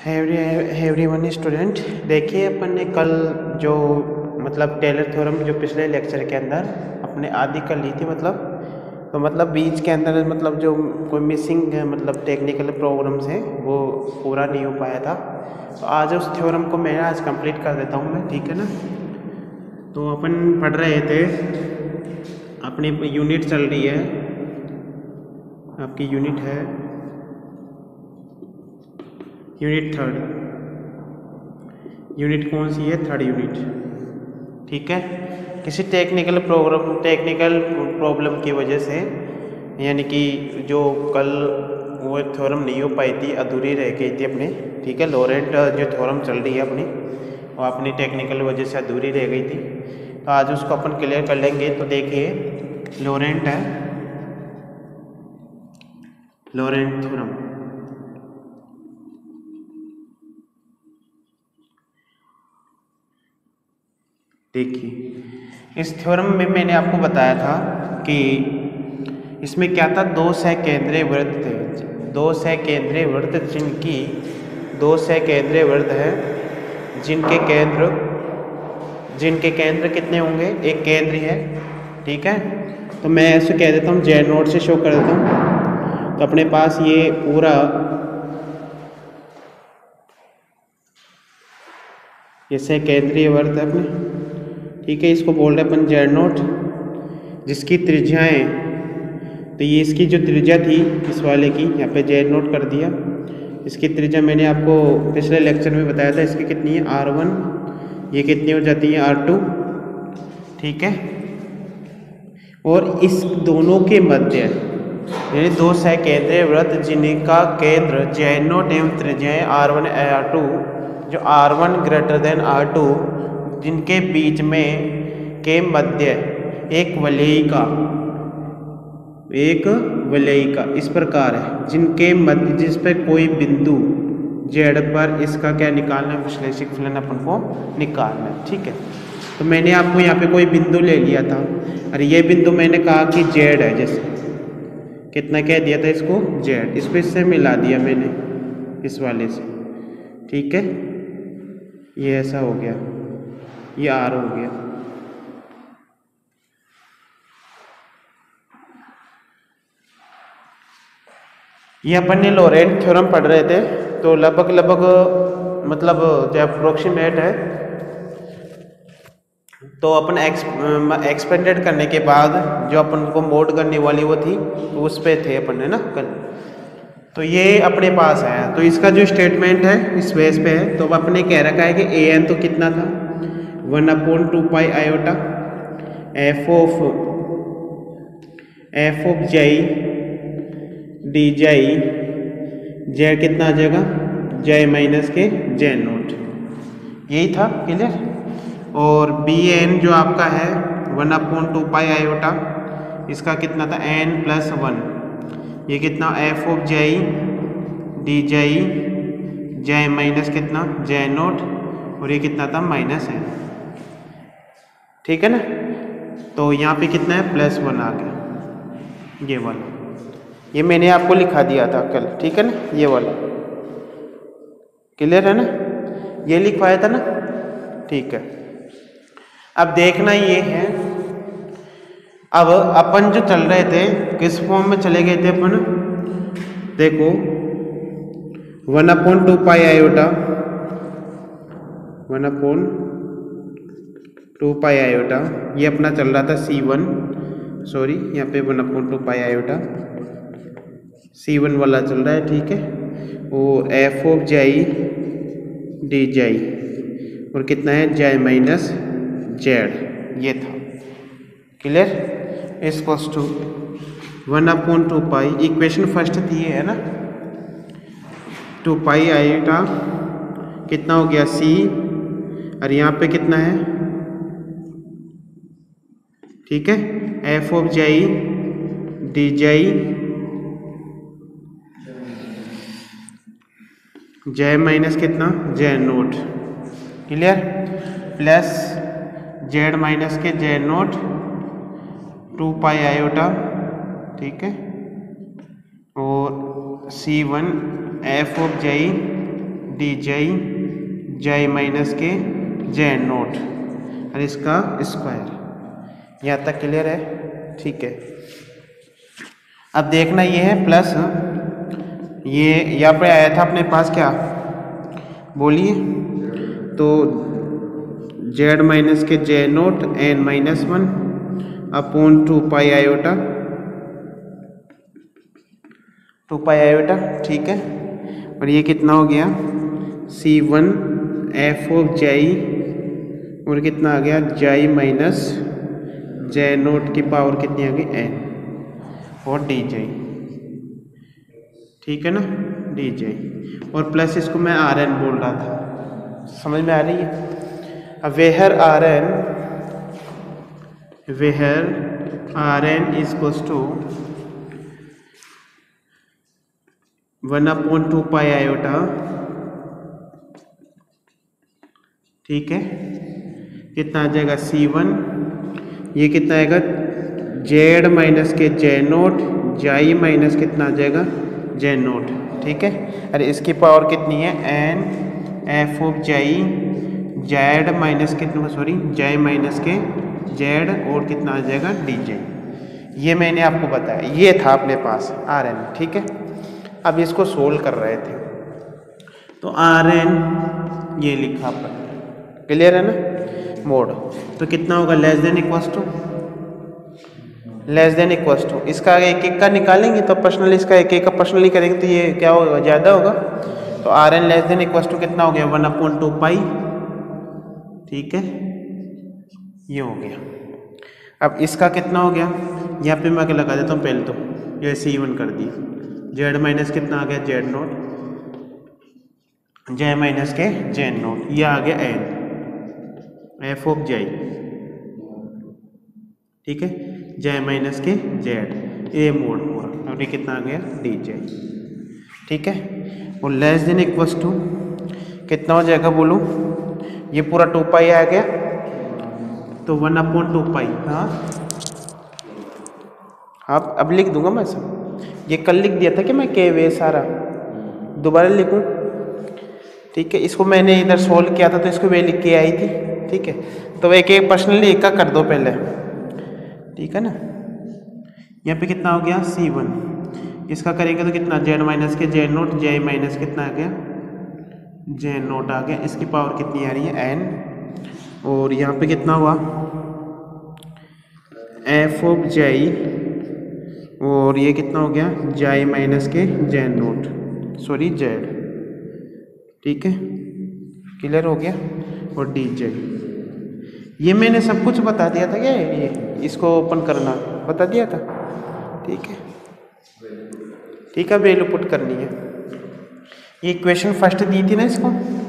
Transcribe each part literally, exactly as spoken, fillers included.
Everyone student, देखिए अपन ने कल जो मतलब टेलर थ्योरम जो पिछले लेक्चर के अंदर अपने आदि कर ली थी, मतलब तो मतलब बीच के अंदर मतलब जो कोई मिसिंग है मतलब टेक्निकल प्रॉब्लम्स हैं वो पूरा नहीं हो पाया था। तो आज उस थ्योरम को मैं आज कंप्लीट कर देता हूँ मैं, ठीक है ना। तो अपन पढ़ रहे थे, अपनी यूनिट चल रही है, आपकी यूनिट है यूनिट थर्ड। यूनिट कौन सी है? थर्ड यूनिट, ठीक है। किसी टेक्निकल प्रोग्राम टेक्निकल प्रॉब्लम की वजह से, यानी कि जो कल वो थ्योरम नहीं हो पाई थी, अधूरी रह गई थी अपनी, ठीक है। लॉरेंट जो थ्योरम चल रही है अपनी, वो अपनी टेक्निकल वजह से अधूरी रह गई थी, तो आज उसको अपन क्लियर कर लेंगे। तो देखिए, लॉरेंट है लॉरेंट थ्योरम, देखिए इस थ्योरम में मैंने आपको बताया था कि इसमें क्या था, दो सकेंद्रीय वृत्त थे, दो सकेंद्रीय वृत्त जिनकी दो सकेंद्रीय वृत्त है जिनके केंद्र जिनके केंद्र कितने होंगे? एक केंद्र है, ठीक है। तो मैं ऐसे कह देता हूँ, जेड नोट से शो कर देता हूँ। तो अपने पास ये पूरा ये सकेंद्रीय वृत्त है अपने, ठीक है। इसको बोल रहे अपन जेड नोट, जिसकी त्रिज्याएं, तो ये इसकी जो त्रिज्या थी इस वाले की, यहाँ पे जेड नोट कर दिया। इसकी त्रिज्या मैंने आपको पिछले लेक्चर में बताया था, इसकी कितनी है? R one. ये कितनी हो जाती है? आर टू, ठीक है। और इस दोनों के मध्य, यानी दो सकेंद्रीय वृत्त जिनका केंद्र जेड नोट एवं त्रिज्याएं आर वन आर टू, जो r one greater than r two, जिनके बीच में के मध्य एक वलयी का एक वलयी का इस प्रकार है, जिनके मध्य जिस पर कोई बिंदु जेड पर, इसका क्या निकालना है? विश्लेषिक फलन अपन को निकालना है, ठीक है। तो मैंने आपको यहाँ पे कोई बिंदु ले लिया था, और ये बिंदु मैंने कहा कि जेड है, जैसे कितना कह दिया था इसको? जेड। इस पे इससे मिला दिया मैंने, इस वाले से, ठीक है। ये ऐसा हो गया, ये आर हो गया। ये अपन ने लॉरेंट थ्योरम पढ़ रहे थे, तो लगभग लगभग मतलब जो अप्रोक्सीमेट है, तो अपन एक्सपेंडेड करने के बाद जो अपन को मोड करने वाली वो थी, तो उस पे थे अपन, है ना कल। तो ये अपने पास है, तो इसका जो स्टेटमेंट है इस बेस पे है। तो अब अपने कह रखा है कि ए एन तो कितना था? One upon two pi iota F of f of xi D xi, z कितना आ जाएगा? जे माइनस के जे नोट, यही था, क्लियर। और बी एन जो आपका है one upon two pi iota, इसका कितना था? N plus one. ये कितना? F of xi D xi, J minus कितना? जे नोट, और ये कितना था? माइनस एन, ठीक है ना। तो यहाँ पे कितना है? प्लस वन आ गया, ये वाला। ये मैंने आपको लिखा दिया था कल, ठीक है ना, ये वाला, क्लियर है ना। ये लिखवाया था ना, ठीक है। अब देखना ये है, अब अपन जो चल रहे थे किस फॉर्म में चले गए थे अपन? देखो, one upon two pi iota one upon two pi iota, ये अपना चल रहा था सी वन, सॉरी यहाँ पे one upon two pi iota c one वाला चल रहा है, ठीक है। वो f of xi D xi, और कितना है? जे माइनस जेड, ये था, clear. Equals to one upon two pi, equation first थी ये, है ना। टू पाई आयोटा कितना हो गया? सी, और यहाँ पे कितना है? ठीक है, F of xi D xi, J minus कितना? जे naught, clear, plus z minus के जे नोट टू पाई आयोटा, ठीक है। और c one F of xi d xi xi minus के जेड नोट और इसका स्क्वायर। यहाँ तक क्लियर है? ठीक है। अब देखना ये है प्लस, ये यहाँ पे आया था अपने पास क्या, बोलिए तो जेड माइनस के जे naught N minus one upon two pi iota, two pi iota, ठीक है। और ये कितना हो गया सी वन एफ ऑफ जाई और कितना आ गया जाई माइनस जे नोट की पावर कितनी आ गई एन और डी जाई, ठीक है ना, डी जाई। और प्लस इसको मैं आर एन बोल रहा था, समझ में आ रही है? अब where r n, where r n is equals to one upon two pi iota, ठीक है। कितना आ जाएगा सी वन, ये कितना आएगा जेड माइनस के जे नोट जाई माइनस कितना आ जाएगा जे नोट, ठीक है। अरे इसकी पावर कितनी है n F of xi z minus कितना, सॉरी जाई माइनस के जेड और कितना आ जाएगा डी जाई। ये मैंने आपको बताया, ये था अपने पास आर एन, ठीक है। अब इसको सोल्व कर रहे थे तो आर एन ये लिखा पर, क्लियर है ना, मोड तो कितना होगा less than equals to, less than equals to इसका एक एक का निकालेंगे तो पर्सनली, इसका एक एक का पर्सनली करेंगे तो ये क्या होगा ज़्यादा होगा। तो r n less than equals to कितना हो गया वन अपॉन टू पाई, ठीक है, ये हो गया। अब इसका कितना हो गया, यहाँ पे मैं लगा देता हूँ पहले तो, ये सी वन कर दिया, जेड माइनस कितना आ गया जेड नोट जे माइनस के जेड नोट, ये आ गया एन एफ ऑफ जाई, ठीक है, जे माइनस के जेड ए मोड पूरा, और ये कितना आ गया डी जे, ठीक है। और लेस देन इक्वल्स टू कितना हो जाएगा बोलो, ये पूरा टू पाई आ गया तो वन अपॉन टू पाई, हाँ आप अब लिख दूंगा मैं सब, ये कल लिख दिया था कि मैं के वे सारा दोबारा लिखूं, ठीक है। इसको मैंने इधर सोल्व किया था तो इसको वे लिख के आई थी, ठीक है। तो एक एक पर्सनली एक का कर दो पहले, ठीक है ना। यहाँ पे कितना हो गया सी वन, इसका करेंगे तो कितना जेड माइनस के जेड नोट जे माइनस कितना आ गया जे नोट आ गया, इसकी पावर कितनी आ रही है एन, और यहाँ पे कितना हुआ एफ ऑफ जाई और ये कितना हो गया जाई माइनस के जेड नोट, सॉरी जेड, ठीक है, क्लियर हो गया। और डी जेड ये मैंने सब कुछ बता दिया था क्या, ये इसको ओपन करना बता दिया था, ठीक है, ठीक है। वैल्यू पुट करनी है, ये इक्वेशन फर्स्ट दी थी ना इसको,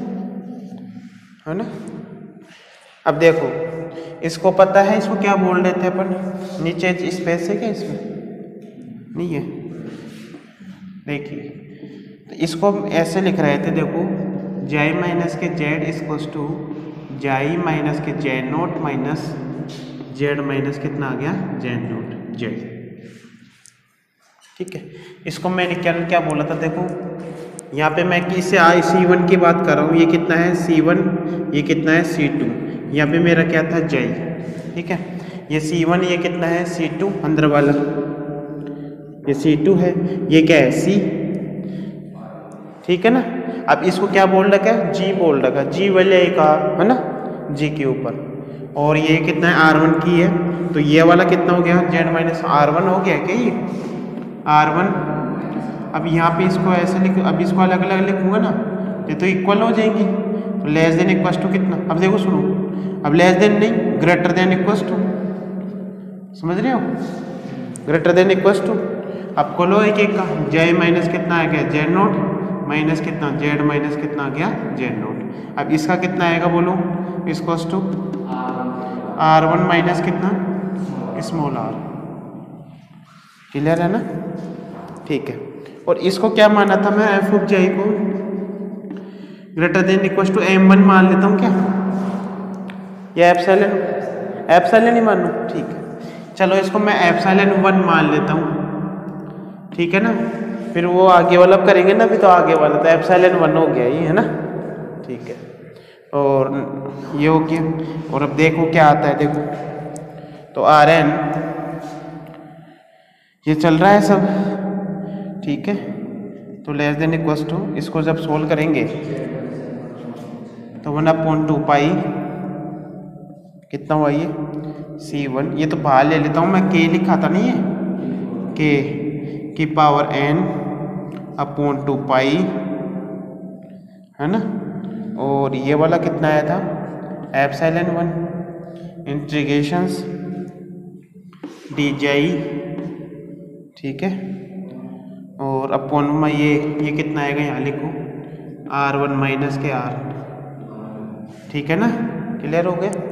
है ना। अब देखो इसको पता है, इसको क्या बोल रहे थे अपन, नीचे स्पेस है क्या इसमें, नहीं है, देखिए तो इसको ऐसे लिख रहे थे, देखो जाई माइनस के z equals to xi minus के Z naught minus Z minus कितना आ गया जेड नोट जेड, ठीक है। इसको मैंने क्या क्या बोला था, देखो यहाँ पे मैं किससे आई सी वन की बात कर रहा हूँ, ये कितना है सी वन, ये कितना है सी टू, यहाँ पे मेरा क्या था जाई, ठीक है। ये सी वन ये कितना है सी टू अंदर वाला, ये सी टू है, ये क्या है सी, ठीक है ना। अब इसको क्या बोल रखा है जी बोल रखा है, जी वाले का है ना जी के ऊपर, और ये कितना है आर वन की है, तो ये वाला कितना हो गया जेड माइनस आर वन हो गया क्या, ये आर वन। अब यहाँ पे इसको ऐसे लिख, अब इसको अलग अलग लिखूंगा ना, ये तो इक्वल हो जाएंगी, तो लेस देन इक्वल टू कितना, अब देखो सुनो, अब लेस देन नहीं ग्रेटर देन इक्वल टू, समझ रहे हो, ग्रेटर देन इक्वल टू। अब को लो एक एक का, जे माइनस कितना आ गया जेड नोट माइनस कितना जेड माइनस कितना आ गया जेड नोट। अब इसका कितना आएगा बोलो, equal to r one minus कितना स्मॉल आर, क्लियर है ना, ठीक है। और इसको क्या माना था मैं एफ ऑफ जाई को greater than equal to m one मान लेता हूँ क्या, या एप्सिलॉन, एप्सिलॉन ही मान लूँ, ठीक है। चलो इसको मैं एप्सिलॉन वन मान लेता हूँ, ठीक है ना। फिर वो आगे वाला करेंगे ना, फिर तो आगे वाला तो एप्सिलॉन वन हो गया ये, है ना। ठीक है, और ये हो गया। और अब देखो क्या आता है, देखो तो आर एन ये चल रहा है सब, ठीक है। तो लेस देन इक्वल्स टू, इसको जब सोल्व करेंगे तो वन अपॉन टू पाई कितना हुआ ये सी वन। ये तो बाहर ले लेता हूँ मैं, के लिखा था नहीं है, के की power n upon two pi, है ना। और ये वाला कितना आया था, epsilon one integrations D xi, ठीक है। और अपॉन में ये ये कितना आएगा, यहाँ लिखो आर वन माइनस के आर, ठीक है ना। क्लियर हो गया।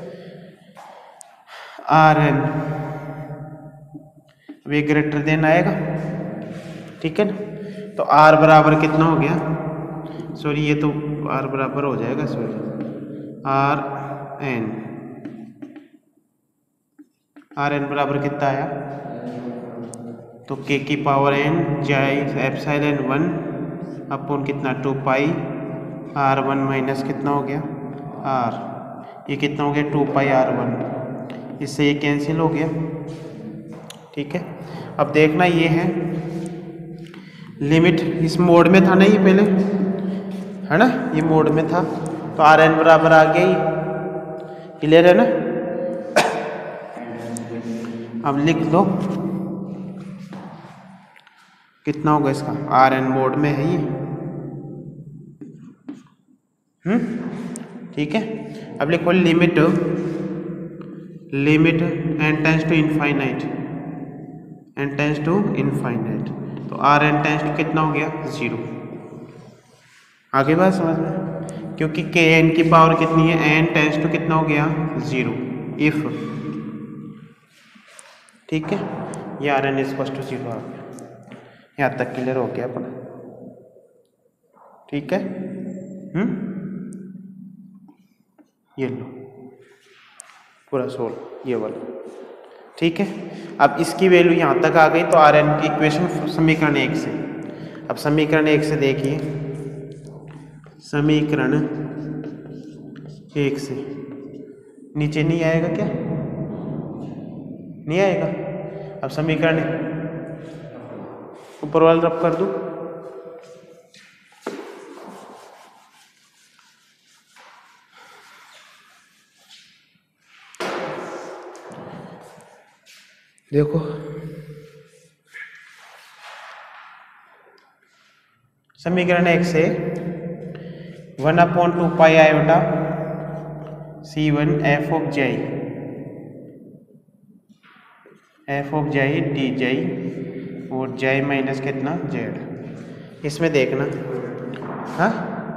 आर एन अब ये ग्रेटर देन आएगा, ठीक है ना। तो आर बराबर कितना हो गया, सॉरी ये तो आर बराबर हो जाएगा, sorry r n, r n बराबर कितना आया, तो के की power n xi epsilon one upon कितना two pi r one minus कितना हो गया आर, ये कितना हो गया टू पाई आर वन, इससे ये कैंसिल हो गया, ठीक है। अब देखना ये है लिमिट, इस मोड में था ना ये पहले, है ना, ये मोड में था, तो आर एन बराबर आ गया ये, क्लियर है ना। अब लिख दो कितना होगा इसका, आर एन मोड में है ये, हम्म ठीक है। अब लिखो limit limit N tends to infinite, n tends to infinite, तो आर एन टेंस टू कितना हो गया जीरो। आगे बात समझ में, क्योंकि के एन की पावर कितनी है, एन टेंस टू कितना हो गया जीरो इफ, ठीक है। ये r n equal to zero आ गया, यहाँ तक क्लियर हो गया अपना, ठीक है। हम्म ये लो पूरा सोल्व ये वाला, ठीक है। अब इसकी वैल्यू यहाँ तक आ गई, तो आर एन की इक्वेशन समीकरण एक से, अब समीकरण एक से देखिए, समीकरण एक से नीचे नहीं आएगा क्या, नहीं आएगा। अब समीकरण ऊपर वाला रब कर दूं, देखो समीकरण एक से one upon two pi iota c one F of xi, f of जाई डी जाई और जाई माइनस कितना जेड, इसमें देखना, हाँ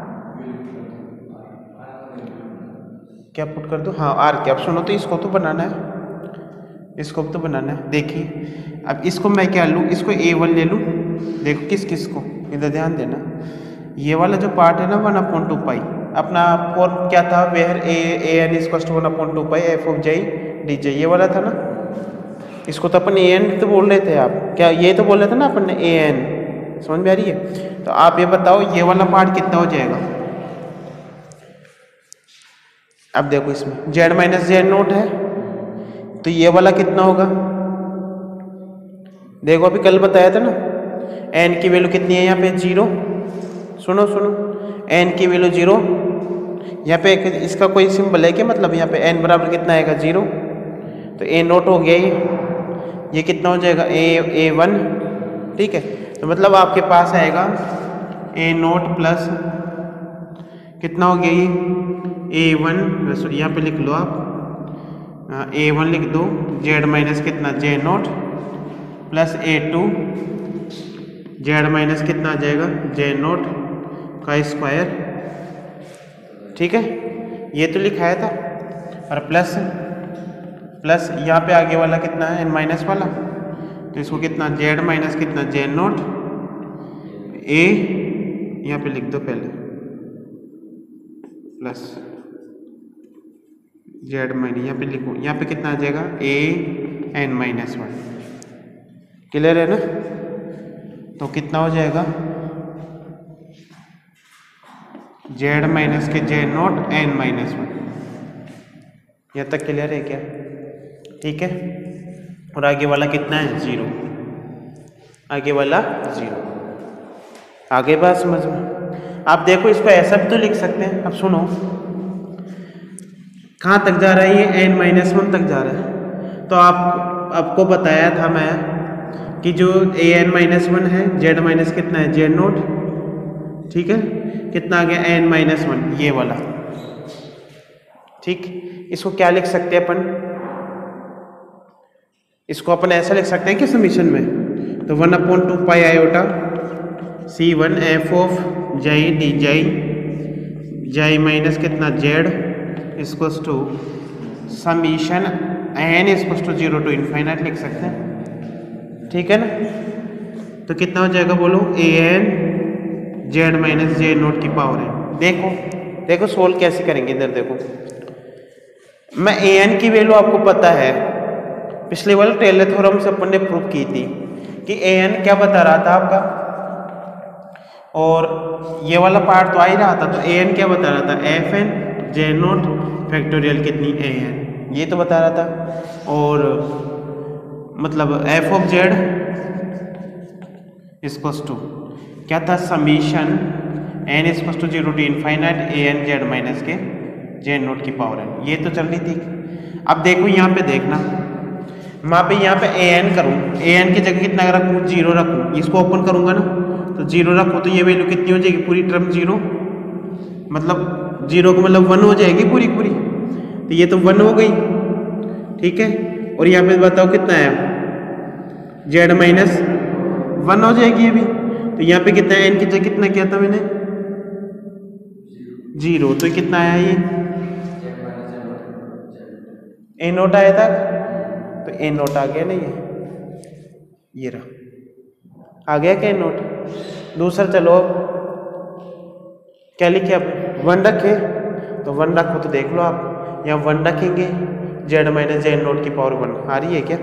क्या पुट कर दो, हाँ आर क्या, अब सुनो तो इसको तो बनाना है, इसको तो बनाना है। देखिए अब इसको मैं क्या लूँ, इसको ए वन ले लूँ, देखो किस किस को, इधर ध्यान देना, ये वाला जो पार्ट है ना वन अपॉन टू पाई, अपना फॉर्म क्या था, where a a n equal to one upon two pi F of जाई डी जाई, ये वाला था ना। इसको तो अपन ए एन तो बोल रहे थे, आप क्या ये तो बोल रहे थे ना अपन ने ए एन, समझ में आ रही है। तो आप ये बताओ ये वाला पार्ट कितना हो जाएगा, अब देखो इसमें जेड माइनस जेड नोट है, तो ये वाला कितना होगा, देखो अभी कल बताया था ना, एन की वैल्यू कितनी है यहाँ पे जीरो, सुनो सुनो एन की वैल्यू जीरो, यहाँ पे एक इसका कोई सिंबल है क्या, मतलब यहाँ पे एन बराबर कितना आएगा जीरो, तो ए नोट हो गया ये, ये कितना हो जाएगा ए ए वन, ठीक है। तो मतलब आपके पास आएगा ए नोट प्लस कितना हो गया ये ए वन, यहाँ पे लिख लो आप ए वन लिख दो, जेड माइनस कितना जे naught plus a two z minus कितना आ जाएगा जे नोट का स्क्वायर, ठीक है। ये तो लिखाया था, और प्लस प्लस यहाँ पे आगे वाला कितना है एन माइनस वाला, तो इसको कितना जेड माइनस कितना जे नोट ए, यहाँ पे लिख दो पहले प्लस जेड माइनस, यहाँ पे लिखो, यहाँ पे कितना आ जाएगा a n minus one, clear है ना। तो कितना हो जाएगा जेड माइनस के z naught n minus one. यहाँ तक क्लियर है क्या? ठीक है। और आगे वाला कितना है? जीरो। आगे वाला जीरो। आगे बात समझ में? आप देखो इसको ऐसा भी तो लिख सकते हैं। अब सुनो, कहाँ तक जा रहा है ये? एन माइनस वन तक जा रहा है। तो आप आपको बताया था मैं कि जो ए एन माइनस वन है, जेड माइनस कितना है? Z naught. ठीक है, कितना आ गया? एन माइनस वन, ये वाला। ठीक, इसको क्या लिख सकते हैं अपन? इसको अपन ऐसा लिख सकते हैं कि समीशन में, तो one upon two pi iota c one F of जाई डी जाई जाई माइनस कितना? Z equals to summation n equals to zero to infinite लिख सकते हैं। ठीक है ना? तो कितना हो जाएगा बोलो? A n Z minus J naught की पावर है। देखो देखो सोल्व कैसे करेंगे। इधर देखो, मैं ए एन की वैल्यू आपको पता है, पिछले वाले टेलर थ्योरम से अपन ने प्रूव की थी कि ए एन क्या बता रहा था आपका, और ये वाला पार्ट तो आ ही रहा था। तो ए एन क्या बता रहा था? F n z naught factorial कितनी? ए एन, ये तो बता रहा था। और मतलब f of z equals to क्या था? Summation n equals to zero to infinite a n Z minus के जेड नोट की पावर एन, ये तो चल रही थी। अब देखो यहाँ पे देखना, मैं पे यहाँ पे ए एन करूँ, ए एन की जगह कितना रखूँ? जीरो रखूँ। इसको ओपन करूँगा ना, तो जीरो रखो तो ये वैल्यू कितनी हो जाएगी? पूरी टर्म जीरो, मतलब जीरो को मतलब वन हो जाएगी पूरी पूरी। तो ये तो वन हो गई। ठीक है, और यहाँ पे बताओ कितना है? जेड माइनस वन हो जाएगी ये भी। तो यहाँ पे कितना है? एन की जगह कितना किया था मैंने? जीरो। तो कितना आया ये? ए नोट आया था, तो ए नोट आ गया ना, ये ये रहा, आ गया क्या नोट? दूसरा चलो क्या लिखे? अब वन रखे, तो वन रखो तो देख लो आप, यहाँ वन रखेंगे, जेड माइनस जेड नोट की पावर वन आ रही है क्या?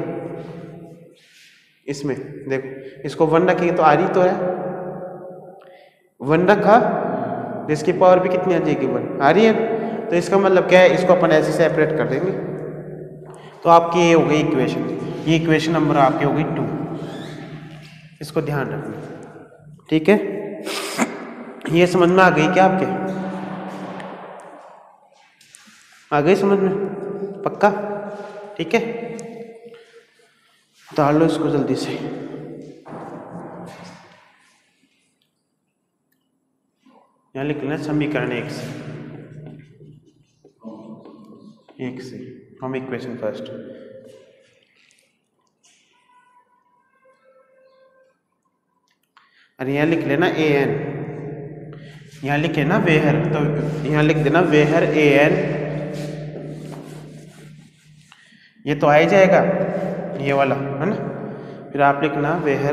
इसमें देखो, इसको वन रखेंगे तो आ रही तो है, वन रखा तो इसकी पावर भी कितनी आ जाएगी? वन आ रही है। तो इसका मतलब क्या है? इसको अपन ऐसे सेपरेट कर देंगे। तो आपकी ये हो गई इक्वेशन, ये इक्वेशन नंबर आपकी हो गई टू। इसको ध्यान रखना। ठीक है, ये समझ में आ गई क्या आपके? आ गई समझ में? पक्का? ठीक है, उतार लो इसको जल्दी से। यहाँ लिख लेना समीकरण एक से, एक से हम इक्वेशन फर्स्ट। और यहाँ लिख लेना ए एन, यहाँ लिख लेना वेहर, तो यहाँ लिख देना वेहर ए एन, ये तो आ ही जाएगा ये वाला, है ना? फिर आप लिखना where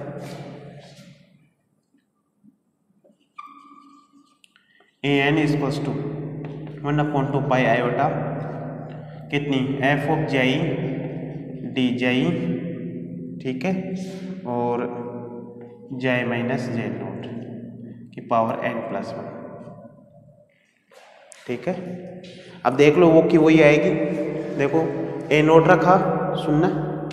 a n equals to one upon two pi iota कितनी? एफ ऑफ जाई डी जाई, ठीक है, और जाई माइनस जे नोट की पावर एन प्लस वन। ठीक है, अब देख लो वो की वही आएगी। देखो ए नोट रखा, सुनना,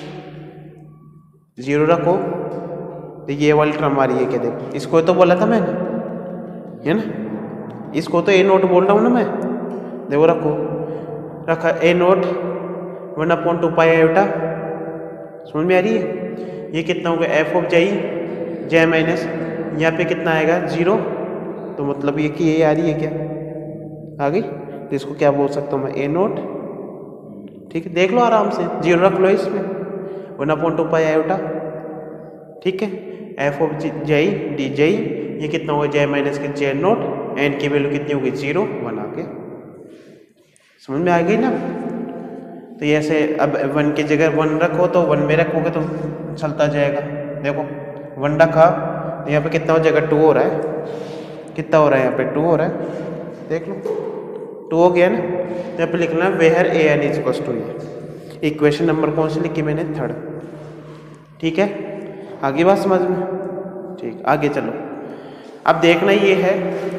जीरो रखो तो ये वाली टर्म आ रही है क्या? देखो इसको तो बोला था मैंने, है ना? इसको तो ए नोट बोल रहा हूँ ना मैं। देखो रखो, रखा a naught one upon two pi iota, समझ में आ रही है? ये कितना होगा? एफ ऑफ जाई जे माइनस, यहाँ पे कितना आएगा? जीरो। तो मतलब ये कि ये आ रही है क्या? आ गई। तो इसको क्या बोल सकता हूँ मैं? A naught. ठीक है, देख लो आराम से, जीरो रख लो इसमें, one upon two pi iota, ठीक है, एफ ऑफ जाई डी जाई, ये कितना होगा? जे माइनस के जे नोट, एन की वैल्यू कितनी होगी? जीरो, वन आ गया। समझ में आ गई ना? तो ये ऐसे, अब वन की जगह वन रखो तो वन में रखोगे तो चलता जाएगा। देखो वन रखा तो यहाँ पे कितना हो जाएगा? टू हो रहा है। कितना हो रहा है यहाँ पे? टू हो रहा है। देख लो टू हो गया ना। तो यहाँ पे लिखना where a n is equals to, ये इक्वेशन नंबर कौन सी लिखी मैंने? थर्ड। ठीक है, आगे बात समझ में? ठीक, आगे चलो। अब देखना ये है,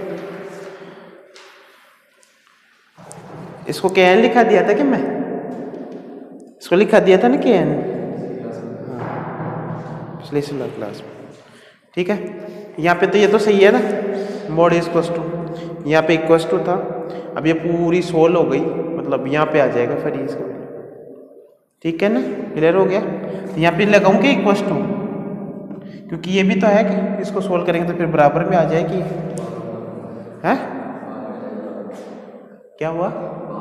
इसको के एन लिखा दिया था कि मैं इसको लिखा दिया था ना के एन, हाँ पिछले सिलर क्लास में। ठीक है, यहाँ पे तो ये तो सही है ना, मोड इक्वस टू, यहाँ पे इक्वस टू था, अब ये पूरी सोल हो गई, मतलब यहाँ पे आ जाएगा फिर इसका। ठीक है ना, क्लियर हो गया। तो यहाँ पे लगाऊंगे इक्वस टू, क्योंकि ये भी तो है कि इसको सोल्व करेंगे तो फिर बराबर में आ जाएगी। है क्या हुआ?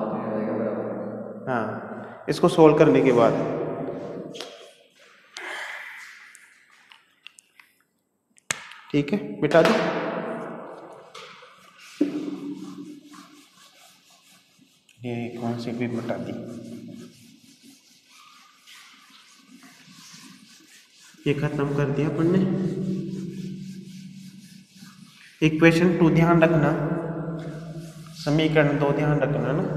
हाँ, इसको सोल्व करने के बाद ठीक है, मिटा दो। ये कौन सी भी मिटा दी, ये खत्म कर दिया अपन ने। इक्वेशन टू ध्यान रखना, समीकरण दो ध्यान रखना ना।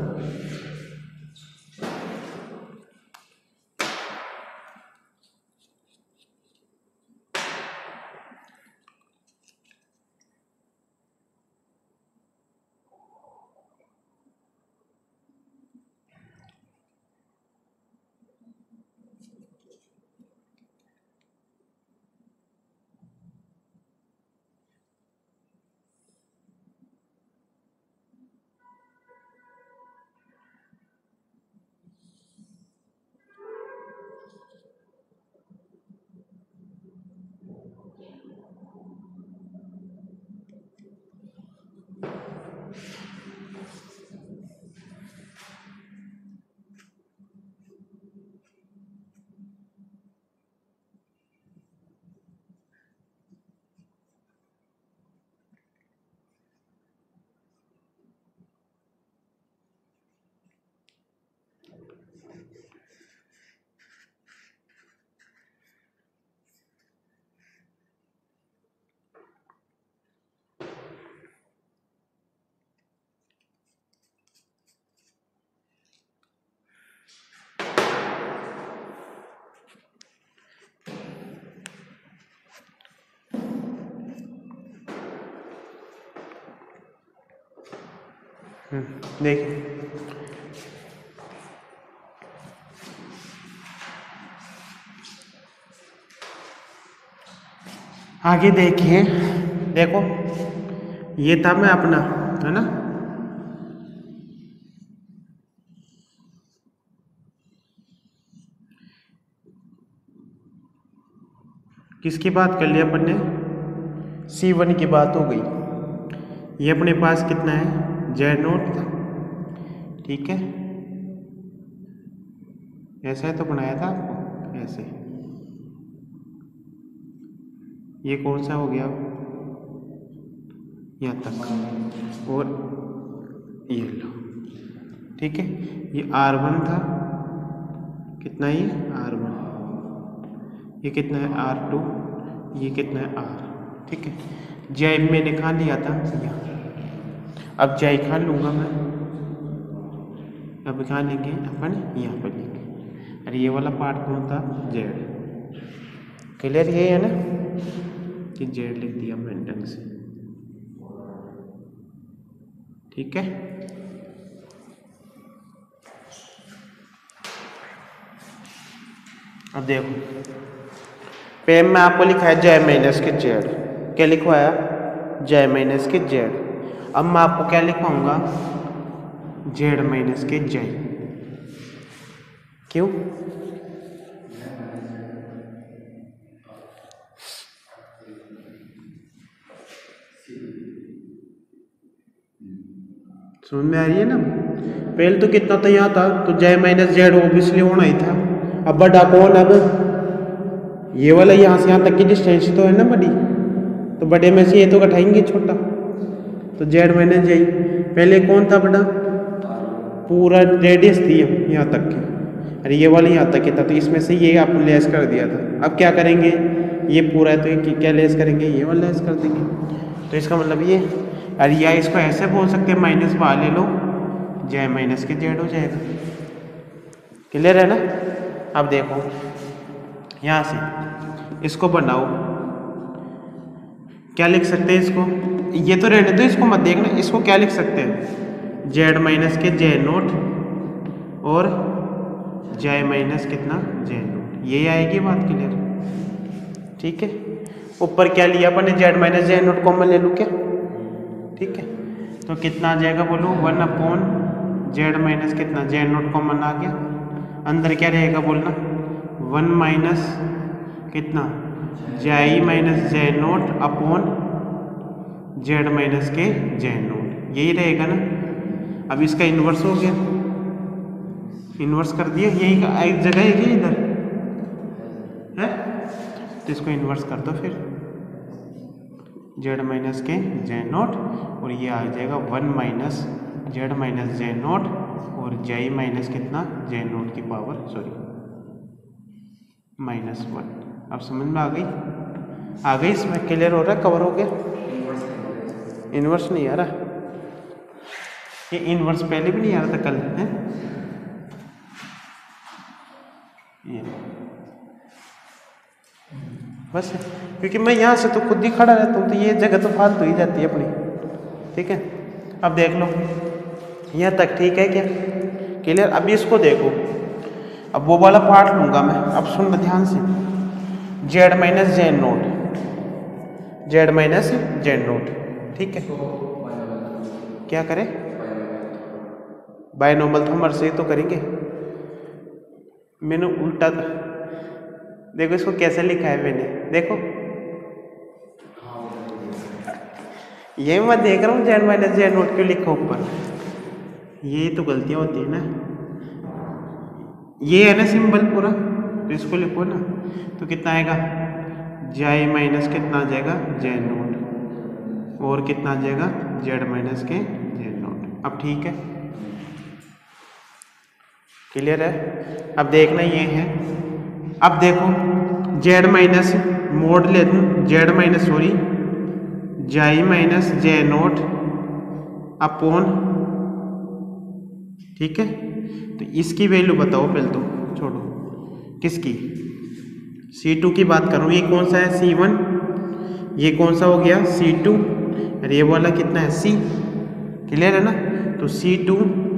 देखिए आगे देखिए, देखो ये था मैं अपना, है ना, किसकी बात कर लिया अपन ने, सी वन की बात हो गई। ये अपने पास कितना है, जेड नोट था। ठीक है, ऐसा तो बनाया था आपको, ऐसे। ये कौन सा हो गया, यहाँ तक, और ये लो। ठीक है, ये आर वन था, कितना ये आर वन, ये कितना है आर टू, ये कितना है आर। ठीक है, जय मैंने खान लिया था यहाँ, अब जय खान लूँगा मैं, अब कहाँ लेंगे अपन, यहाँ पर लेंगे। अरे ये वाला पार्ट कौन था, जेड। क्लियर ये है ना कि जेड लिख दिया मैंने ढंग से। ठीक है, अब देखो पे में आपको लिखा है जय माइनस के जेड, क्या लिखवाया, जय माइनस के जेड। अब मैं आपको क्या लिखवाऊंगा, जेड माइनस के जय। क्यों, समझ में आ रही है ना। पहले तो कितना था, यहाँ था तो जय माइनस जेड ऑब्वियसली होना ही था। अब बड़ा कौन, अब ये वाला यहाँ से यहाँ तक की डिस्टेंस तो है ना बड़ी, तो बड़े में से ये तो घटाएंगे छोटा, तो जेड माइनस जे। पहले कौन था बड़ा, पूरा रेडियस थी यहाँ तक की, अरे ये वाला यहाँ तक की था, तो इसमें से ये आपने लेस कर दिया था। अब क्या करेंगे, ये पूरा है तो क्या लेस करेंगे, ये वाला लेस कर देंगे। तो इसका मतलब ये, अरे या इसको ऐसे बोल सकते हैं, माइनस बाहर ले लो, जय माइनस के जेड हो जाएगा। क्लियर है ना। अब देखो यहाँ से इसको बनाओ, क्या लिख सकते हैं इसको, ये तो रहने दो, इसको मत देखना, इसको क्या लिख सकते हैं, जेड माइनस के जे नोट और जे माइनस कितना जे नोट, यही आएगी बात क्लियर। ठीक है, ऊपर क्या लिया अपन ने, जेड माइनस जे नोट कॉमन ले लूँ क्या, ठीक है, तो कितना आ जाएगा बोलो, वन अपॉन जेड माइनस कितना जे नोट कॉमन आ गया, अंदर क्या रहेगा बोलना, वन माइनस कितना जे माइनस जे नोट अपॉन जेड माइनस के जे नोट, यही रहेगा ना। अब इसका इन्वर्स हो गया, इन्वर्स कर दिया, यही का एक जगह है कि इधर है, तो इसको इन्वर्स कर दो फिर, जेड माइनस के जे नोट और ये आ जाएगा वन माइनस जेड माइनस जे नोट और जे माइनस कितना जे नोट की पावर सॉरी माइनस वन। अब समझ में आ गई, आ गई, इसमें क्लियर हो रहा है, कवर हो गया। इन्वर्स नहीं आ रहा, ये इन्वर्स पहले भी नहीं आ रहा था कल है, ये बस, क्योंकि मैं यहाँ से तो खुद ही खड़ा रहता हूँ, तो ये जगह तो फालतू ही जाती है अपनी। ठीक है, अब देख लो यहाँ तक ठीक है क्या, क्लियर। अभी इसको देखो, अब वो वाला पार्ट लूँगा मैं, अब सुनना ध्यान से, जेड माइनस जे नोट, जेड माइनस जे नोट, ठीक है, क्या करें, बायनॉर्मल थंबर से तो करेंगे, मैंने उल्टा, देखो इसको कैसे लिखा है मैंने, देखो ये मैं देख रहा हूँ जेड माइनस जे नोट क्यों लिखा ऊपर, ये तो गलतियाँ होती है ना, ये है ना सिंबल पूरा, तो इसको लिखो ना, तो कितना आएगा, जे माइनस कितना आ जाएगा जे नोट और कितना आ जाएगा जेड माइनस के जे नोट। अब ठीक है, क्लियर है। अब देखना ये है, अब देखो जेड माइनस मोड ले दूँ, z minus sorry z minus जे नोट अपॉन, ठीक है, तो इसकी वैल्यू बताओ पहले, तो छोड़ो किसकी, सी टू की बात करूँ, ये कौन सा है सी वन, ये कौन सा हो गया सी टू, और ये वाला कितना है सी, क्लियर है ना, तो सी टू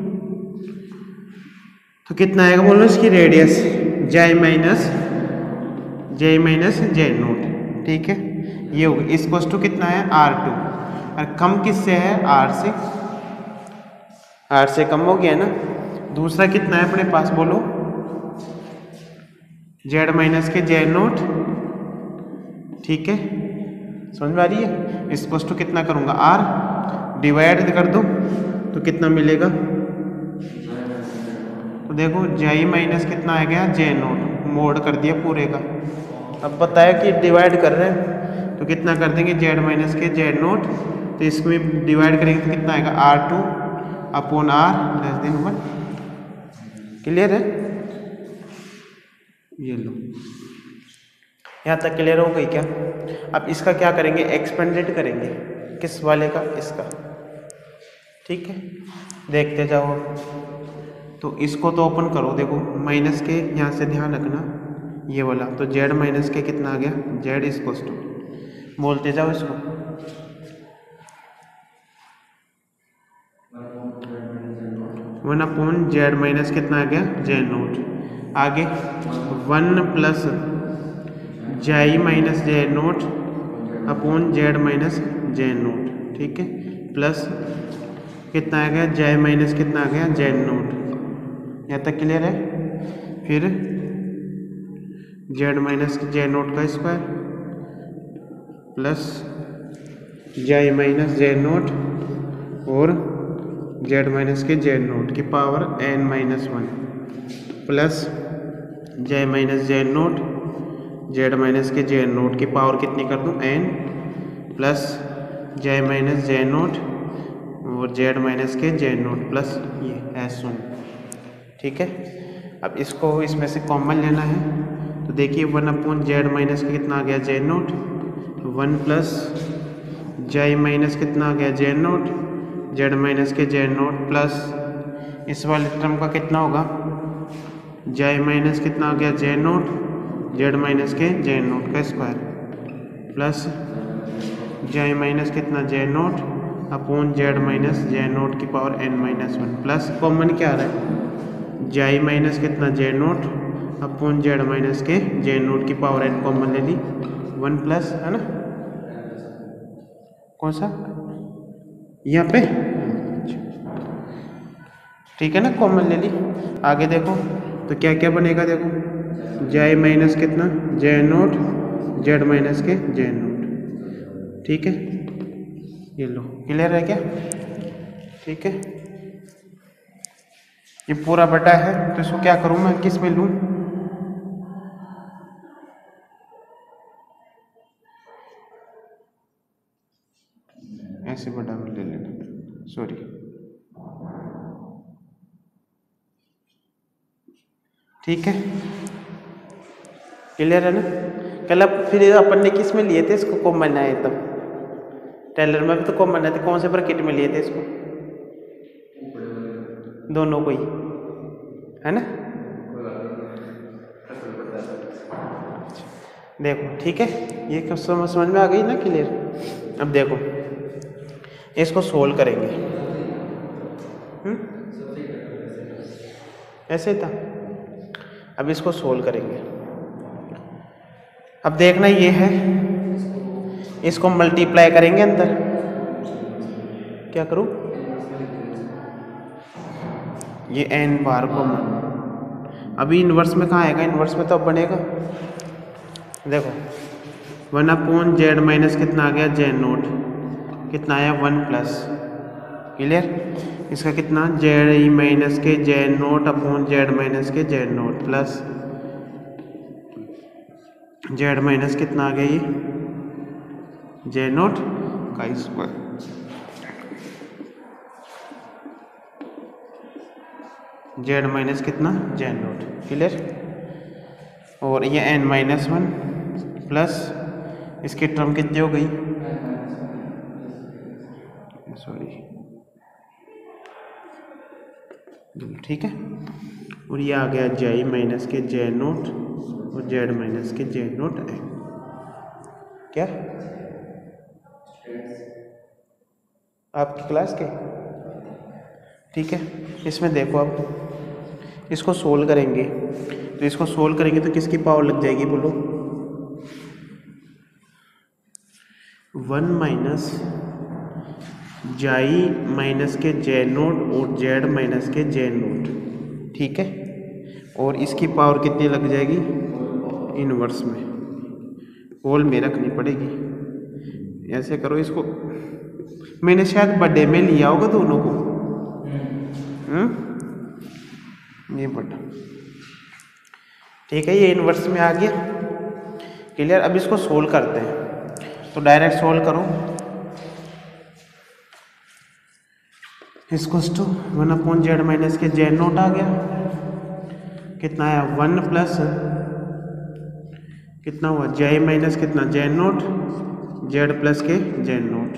तो कितना आएगा बोलो, इसकी radius z minus z minus जे नोट, ठीक है, ये होगा, इसको टू कितना है आर टू, और कम किससे है आर से, आर से कम हो गया ना। दूसरा कितना है अपने पास बोलो, जेड माइनस के जे नोट, ठीक है, समझ में आ रही है, इसको टू कितना करूँगा आर, डिवाइड कर दो तो कितना मिलेगा, तो देखो जे माइनस कितना आ गया जे नोट, मोड कर दिया पूरे का। अब बताया कि डिवाइड कर रहे हैं तो कितना कर देंगे जेड माइनस के जेड नोट, तो इसमें डिवाइड करेंगे तो कितना आएगा r two upon r less than one, clear है, ये लो यहाँ तक क्लियर हो गई क्या। अब इसका क्या करेंगे, एक्सपेंडेड करेंगे, किस वाले का, इसका, ठीक है, देखते जाओ, तो इसको तो ओपन करो, देखो माइनस के यहाँ से ध्यान रखना, ये वाला, तो जेड माइनस के कितना आ गया जेड इसको टू, बोलते जाओ इसको, वन अपॉन जेड माइनस कितना आ गया जे नोट, आगे वन प्लस जे माइनस जे नोट अपॉन जेड माइनस जे नोट, ठीक है, प्लस कितना आ गया जे माइनस कितना आ गया जे नोट, यहाँ तक क्लियर है। फिर जेड माइनस जे नोट का स्क्वायर प्लस जे माइनस जे नोट और जेड माइनस के जे नोट की power n minus one plus जे माइनस जे नोट जेड माइनस के जे नोट की पावर कितनी कर दूँ एन प्लस जे माइनस जे नोट और जेड माइनस के जे नोट प्लस ये एस वन, ठीक है। अब इसको इसमें से कॉमन लेना है, तो देखिए वन अपॉन जेड माइनस का कितना आ गया जे नोट, वन प्लस जे माइनस कितना आ गया जे नोट जेड माइनस के जे नोट प्लस इस वाले टर्म का कितना होगा जे माइनस कितना आ गया जे नोट जेड माइनस के जे नोट का स्क्वायर प्लस जे माइनस कितना जे नोट अपॉन जेड माइनस जे नोट की power n minus one plus common क्या आ रहा है जे माइनस कितना जे नोट अपॉन जेड माइनस के जे नोट की पावर एन कॉमन ले ली वन प्लस है ना कौन सा यहाँ पे ठीक है ना कॉमन ले ली। आगे देखो तो क्या क्या बनेगा देखो जे माइनस कितना जे नोट जेड माइनस के जे नोट ठीक है ये लो क्लियर है क्या ठीक है। ये पूरा बटा है तो इसको क्या करूँ मैं किस में लूँ ऐसे बटा में ले लेना सॉरी ठीक है क्लियर है ना। कल अब फिर अपन ने किस में लिए थे इसको कॉमन आए तब टेलर में भी तो कॉमन आए थे कौन से ब्रैकेट में लिए थे इसको दोनों को ही है ना देखो ठीक है ये कुछ समझ समझ में आ गई ना क्लियर। अब देखो इसको सोल्व करेंगे हुँ? ऐसे था अब इसको सोल्व करेंगे। अब देखना ये है इसको मल्टीप्लाई करेंगे अंदर क्या करूँ ये एन बार कॉमन अभी इन्वर्स में कहाँ आएगा इन्वर्स में तो अब बनेगा देखो वन अपॉन जेड माइनस कितना आ गया जेड नोट कितना आया वन प्लस क्लियर इसका कितना जेड ई माइनस के Z naught upon Z minus के Z naught plus z minus कितना आ गया ये जेड नोट का स्क्वायर जेड माइनस कितना जेड नोट क्लियर और ये एन माइनस वन प्लस इसकी टर्म कितनी हो गई सॉरी ठीक है और ये आ गया जे माइनस के जे नोट और जेड माइनस के जे नोट एन क्या आपकी क्लास के ठीक है। इसमें देखो आप इसको सोल्व करेंगे तो इसको सोल्व करेंगे तो किसकी पावर लग जाएगी बोलो वन माइनस जाई माइनस के जे नोट और जेड माइनस के जे नोट ठीक है और इसकी पावर कितनी लग जाएगी इनवर्स में होल में रखनी पड़ेगी। ऐसे करो इसको मैंने शायद बर्थडे में लिया होगा दोनों को हम्म ये बटा ठीक है ये इनवर्स में आ गया क्लियर। अब इसको सोल्व करते हैं तो डायरेक्ट सोल्व करो इसको two one upon Z minus के जेड नोट आ गया कितना आया वन प्लस कितना हुआ जे माइनस कितना जेड नोट जेड प्लस के जेड नोट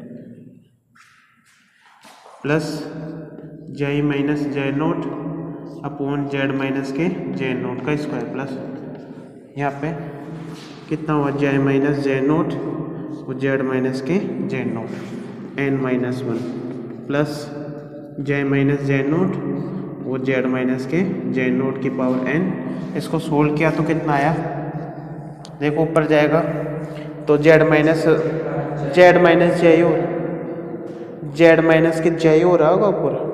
प्लस जे माइनस जे नोट अपॉन जेड माइनस के जे नोट का स्क्वायर प्लस यहाँ पे कितना हुआ जे माइनस जे नोट और जेड माइनस के जे naught N minus one plus जे माइनस जे नोट और जेड माइनस के जे नोट की पावर एन इसको सोल्व किया तो कितना आया देखो ऊपर जाएगा तो Z minus Z minus J हो जेड माइनस के जे हो रहा होगा ऊपर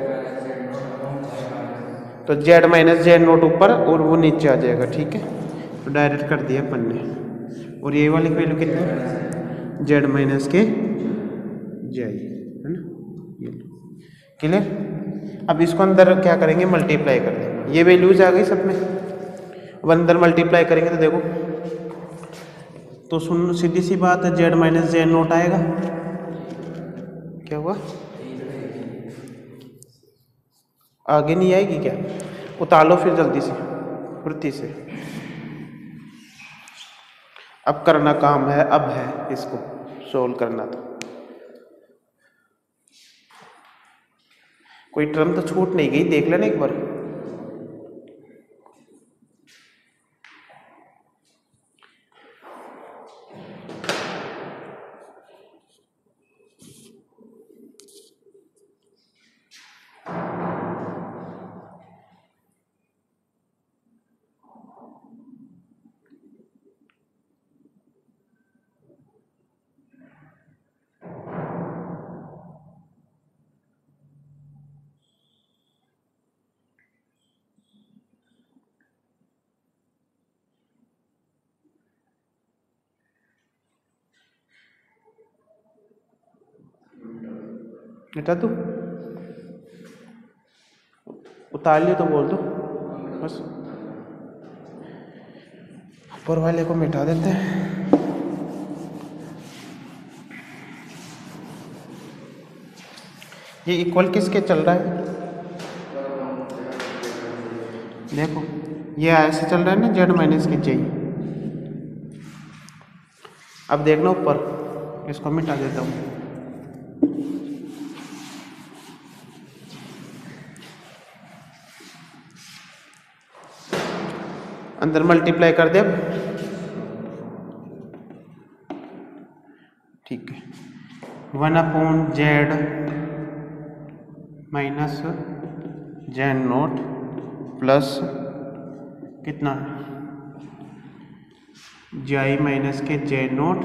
तो जेड माइनस जेड नोट ऊपर और वो नीचे आ जाएगा ठीक है तो डायरेक्ट कर दिया अपन ने और ये वाली वैल्यू कितनी जेड माइनस के जे है ना ये क्लियर। अब इसको अंदर क्या करेंगे मल्टीप्लाई कर देंगे ये वैल्यूज आ गई सब में अब अंदर मल्टीप्लाई करेंगे तो देखो तो सुन सीधी सी बात है जेड माइनस जेड नोट आएगा क्या हुआ आगे नहीं आएगी क्या उतार लो फिर जल्दी से फुर्ती से अब करना काम है अब है इसको सोल्व करना तो कोई टर्म तो छूट नहीं गई देख लेना एक बार मिटा दो, उतार लियो तो बोल दो बस, ऊपर वाले को मिटा देते हैं। ये इक्वल किसके चल रहा है, देखो ये ऐसे चल रहा है ना, जेड माइनस की जे। अब देखना ऊपर, इसको मिटा देता हूँ। अंदर मल्टीप्लाई कर दे, ठीक है। One upon Z minus Z naught plus कितना जी माइनस के जे नोट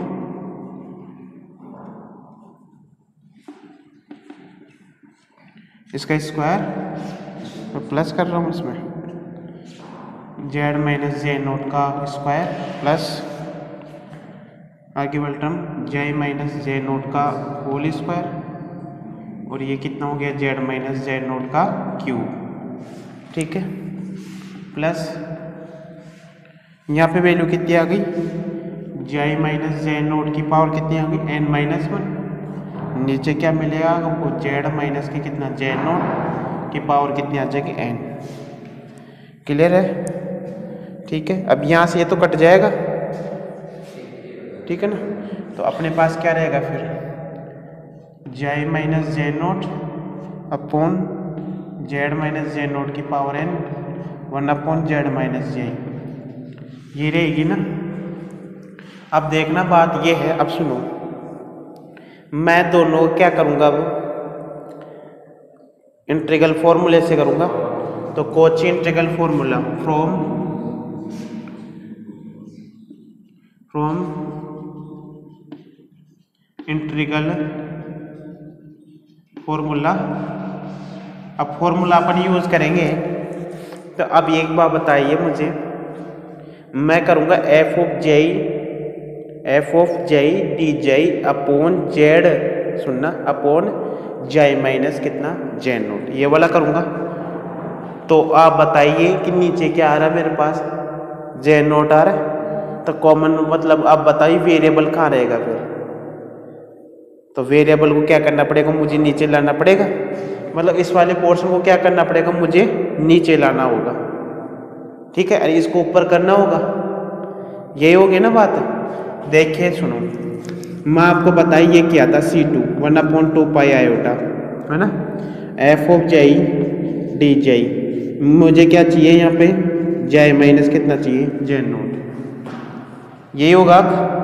इसका स्क्वायर, तो प्लस कर रहा हूँ इसमें, जेड माइनस जे नोट का स्क्वायर प्लस आगे वाला टर्म जे माइनस जे नोट का होल स्क्वायर, और ये कितना हो गया जेड माइनस जे नोट का क्यूब, ठीक है। प्लस यहाँ पे वैल्यू कितनी आ गई, जे माइनस जे नोट की पावर कितनी आ गई, एन माइनस वन। नीचे क्या मिलेगा आपको, जेड माइनस की कितना जे नोट की पावर कितनी आ जाएगी, एन। क्लियर है, ठीक है। अब यहाँ से ये तो कट जाएगा, ठीक है ना, तो अपने पास क्या रहेगा फिर, जे माइनस जे नोट अपॉन जेड माइनस जे नोट की power N one upon Z minus J, ये रहेगी ना। अब देखना बात ये है, अब सुनो, मैं दोनों क्या करूँगा, अब इंटीग्रल फॉर्मूले से करूँगा। तो Cauchy integral formula from from integral formula, अब फॉर्मूला अपन यूज करेंगे। तो अब एक बात बताइए मुझे, मैं करूँगा F of J F of J D J upon Z, सुनना, अपॉन जे माइनस कितना जे नोट, ये वाला करूँगा। तो आप बताइए कि नीचे क्या आ रहा है मेरे पास, जे नोट आ रहा है, तो कॉमन मतलब आप बताइए वेरिएबल कहाँ रहेगा फिर। तो वेरिएबल को क्या करना पड़ेगा, मुझे नीचे लाना पड़ेगा, मतलब इस वाले पोर्शन को क्या करना पड़ेगा, मुझे नीचे लाना होगा, ठीक है। अरे इसको ऊपर करना होगा, यही होगी ना बात। देखिए सुनो, मैं आपको बताइए ये क्या था, C two one upon two pi iota, है ना, F of J D J. मुझे क्या चाहिए यहाँ पे, जे माइनस कितना चाहिए, जे नोट, यही होगा,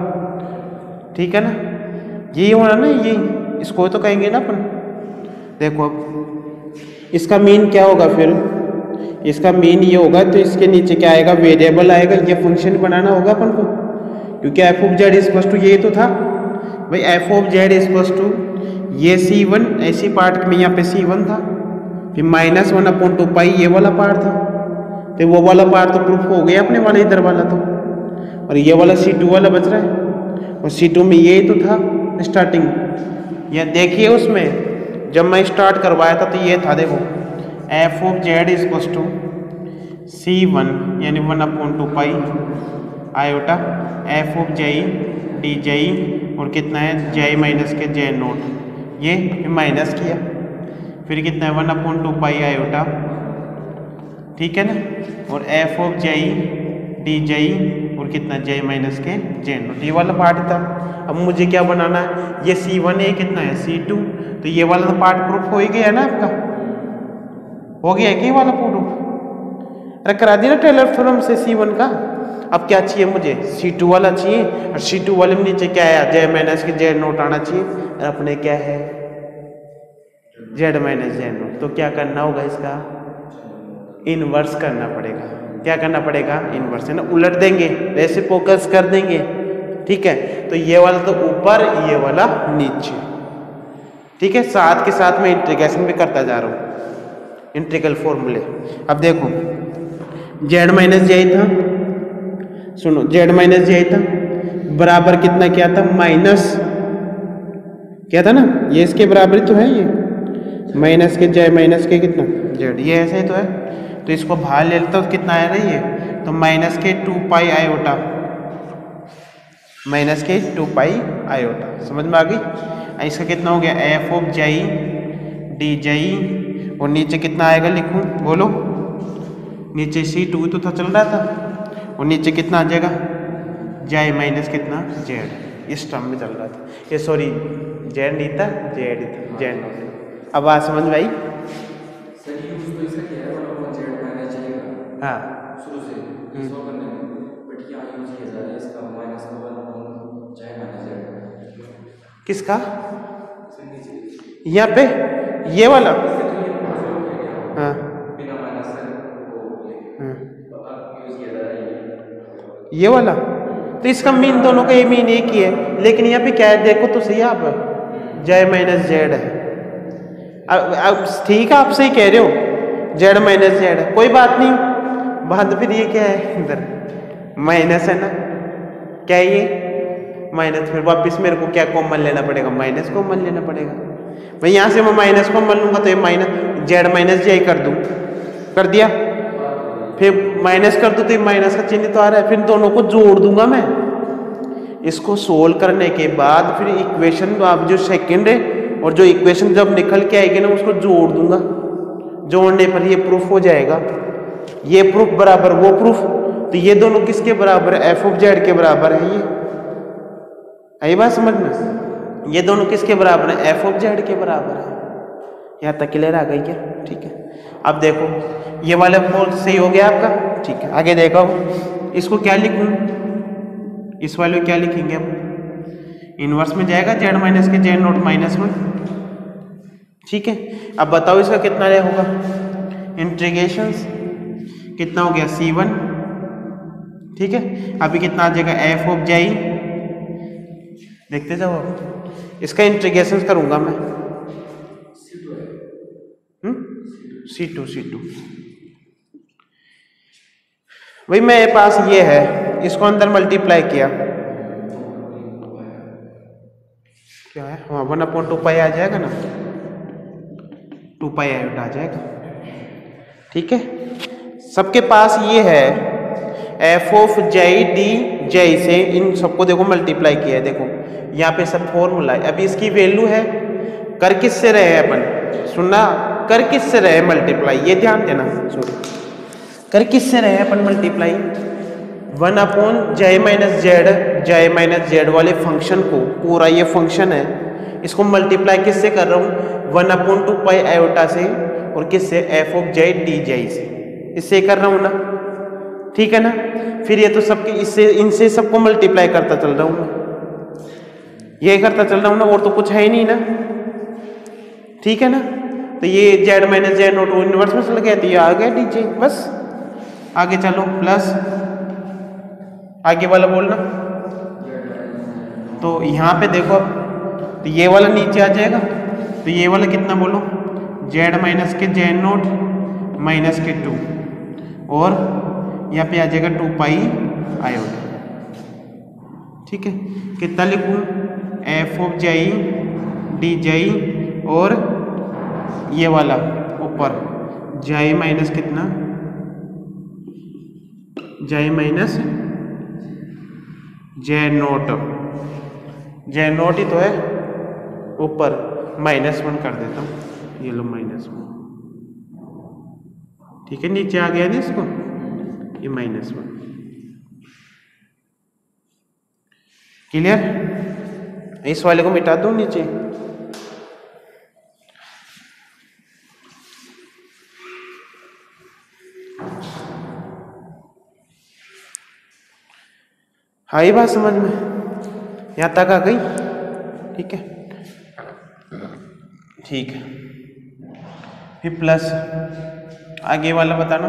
ठीक है ना, यही होना ना, ये इसको तो कहेंगे ना अपन। देखो अब इसका मीन क्या होगा फिर, इसका मीन ये होगा, तो इसके नीचे क्या आएगा, वेरिएबल आएगा, ये फंक्शन बनाना होगा अपन को, क्योंकि F of Z equal to ये तो था भाई, F of Z equal to ये सी वन, ऐसी पार्ट में यहाँ पे सी वन था, फिर minus one upon two pi ये वाला पार्ट था, तो वो वाला पार्ट तो प्रूफ हो गया अपने वाले इधर वाला तो, और ये वाला सी टू वाला बच रहा है, और सी टू में ये तो था स्टार्टिंग। या देखिए उसमें जब मैं स्टार्ट करवाया था तो ये था, देखो F of Z equal to C one यानी one upon two pi iota F of J D J, और कितना है जे माइनस के जे नोट, ये माइनस किया, फिर कितना है one upon two pi iota, ठीक है ना, और F of J D J, और कितना जे माइनस के जे नोट, ये वाला पार्ट था। अब मुझे क्या बनाना है, ये सी वन है, कितना है सी टू, तो ये वाला तो पार्ट प्रूफ हो ही गया ना आपका, हो गया कि ये वाला प्रूफ, अरे करा दिया ना टेलर थ्योरम से सी वन का। अब क्या चाहिए मुझे, सी टू वाला चाहिए, और सी टू वाले में नीचे क्या है, जे माइनस के जे नोट आना चाहिए, और अपने क्या है जेड माइनस जे नोट। तो क्या करना होगा, इसका इनवर्स करना पड़ेगा। क्या करना पड़ेगा, इनवर्स, है ना, उलट देंगे, रेसिप्रोकल कर देंगे, ठीक है। तो ये वाला तो ऊपर, ये वाला नीचे, ठीक है। साथ के साथ मैं इंटीग्रेशन भी करता जा रहा हूँ, इंटीग्रल फॉर्मूले। अब देखो जेड माइनस जे था, सुनो जेड माइनस जे था बराबर कितना क्या था, माइनस क्या था ना, ये इसके बराबर तो है, ये माइनस के जे माइनस के कितना जेड, ये ऐसे ही तो है। तो इसको बाहर ले लेता हूँ, कितना आ रही है, तो माइनस के टू पाई आयोटा, माइनस के टू पाई आयोटा, समझ में आ गई। इसका कितना हो गया, एफ ऑफ जाई डी जाई, और नीचे कितना आएगा लिखूं, बोलो, नीचे सी टू तो था चल रहा था, और नीचे कितना आ जाएगा, जाई माइनस कितना जेड, इस टर्म में चल रहा था ये, सॉरी जेड नहीं था, जेड था, जेड नॉट। अब बात समझ में आई। हाँ शुरू से इसको करने में, बट क्या यूज किया जा रहा है इसका माइनस का one upon xi minus Z, किसका, यहाँ पे ये वाला, हाँ बिना माइनस से वो अब यूज किया जा रहा है ये वाला। तो इसका मीन दोनों का ये मीन एक ही है, लेकिन यहाँ पे क्या है देखो तो सही, यहाँ पर जेड माइनस जेड है। अब अब ठीक है, आप सही कह रहे हो, जेड माइनस जेड है, कोई बात नहीं। बाद फिर ये क्या है इधर, माइनस है ना, क्या है ये माइनस, फिर वापस मेरे को क्या कॉमन लेना पड़ेगा, माइनस कॉमन लेना पड़ेगा। भाई यहाँ से मैं माइनस कॉमन लूंगा तो ये माइनस जेड माइनस जे कर दूँ, कर दिया, फिर माइनस कर दूँ तो ये माइनस का चिन्ह तो आ रहा है, फिर दोनों को जोड़ दूंगा मैं। इसको सोल्व करने के बाद फिर इक्वेशन आप जो सेकंड है, और जो इक्वेशन जब निकल के आएगी ना उसको जोड़ दूंगा, जोड़ने पर ये प्रूफ हो जाएगा, ये प्रूफ बराबर वो प्रूफ। तो ये दोनों किसके बराबर है, एफ ऑफ जेड के बराबर है। ये आई बात समझ में, ये दोनों किसके बराबर है, एफ ऑफ जेड के बराबर है। यहाँ तक क्लियर आ गई क्या, ठीक है। अब देखो ये वाला बोल सही हो गया आपका, ठीक है। आगे देखो इसको क्या लिखूं, इस वाले को क्या लिखेंगे अब, इनवर्स में जाएगा जेड माइनस के जेड नोट माइनस वन, ठीक है। अब बताओ इसका कितना होगा, इंटीग्रेशंस कितना हो गया सी वन, ठीक है। अभी कितना आ जाएगा एफ ऑफ जाई, देखते जाओ अब इसका इंटीग्रेशन करूंगा मैं, सी टू सी टू भाई मेरे पास ये है, इसको अंदर मल्टीप्लाई किया, क्या है, हाँ वन अपॉइंट टू पाई आ जाएगा ना, टू पाई आउट आ जाएगा, ठीक है। सबके पास ये है एफ ऑफ जाई डी जाई से, इन सबको देखो मल्टीप्लाई किया है, देखो यहाँ पे सब फॉर्मूला है। अभी इसकी वैल्यू है, कर किससे रहे हैं अपन, सुनना, कर किससे रहे मल्टीप्लाई, ये ध्यान देना, सॉरी कर किससे रहे अपन multiply, one upon xi minus Z, xi minus Z वाले फंक्शन को, पूरा ये फंक्शन है, इसको मल्टीप्लाई किससे कर रहा हूँ, one upon two pi iota से, और किससे, एफ ऑफ जाई डी जाई से, इससे कर रहा हूँ ना, ठीक है ना। फिर ये तो सबके इससे इनसे सबको मल्टीप्लाई करता चल रहा हूँ मैं, ये करता चल रहा हूँ ना, और तो कुछ है ही नहीं ना, ठीक है ना। तो ये Z minus Z naught inverse में चल गया, तो ये आ गया डी जे, बस आगे चलो प्लस, आगे वाला बोलना। तो यहाँ पे देखो अब, तो ये वाला नीचे आ जाएगा, तो ये वाला कितना बोलो, जेड माइनस के जेड नोट माइनस के टू, और यहाँ पे आ जाएगा टू पाई आयोटा, ठीक है। कितना लिखूँ, एफ ऑफ जाई डी जाई, और ये वाला ऊपर जाई माइनस कितना, xi minus Z naught, Z naught ही तो है, ऊपर माइनस वन कर देता हूँ, ये लो माइनस वन, ठीक है। नीचे आ गया ना इसको, ये माइनस वन, क्लियर। इस वाले को मिटा दो नीचे, हाँ ये बात समझ में, यहाँ तक आ गई, ठीक है, ठीक है। फिर प्लस आगे वाला बताना,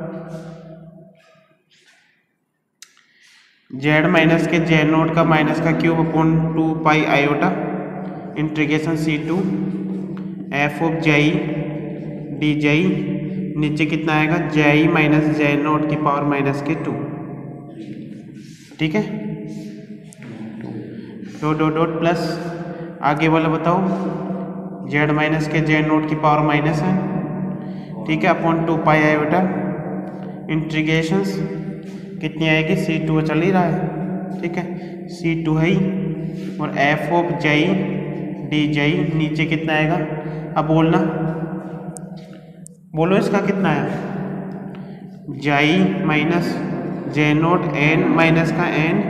जेड माइनस के जेड नोट का माइनस का cube upon two pi iota, integration C two F of जाई डी जाई, नीचे कितना आएगा, जाई माइनस जेड नोट की पावर माइनस के टू, ठीक है। डॉट डॉट डॉट प्लस आगे वाला बताओ, जेड माइनस के जेड नोट की पावर माइनस एन, ठीक है, अपॉन टू पाई आई बेटा इंटीग्रेशंस कितनी आएगी, सी टू चल ही रहा है, ठीक है, सी टू है ही, और एफ ऑफ जाई डी जाई नीचे कितना आएगा, अब बोलना, बोलो इसका कितना है, जाई माइनस जे नोट एन माइनस का N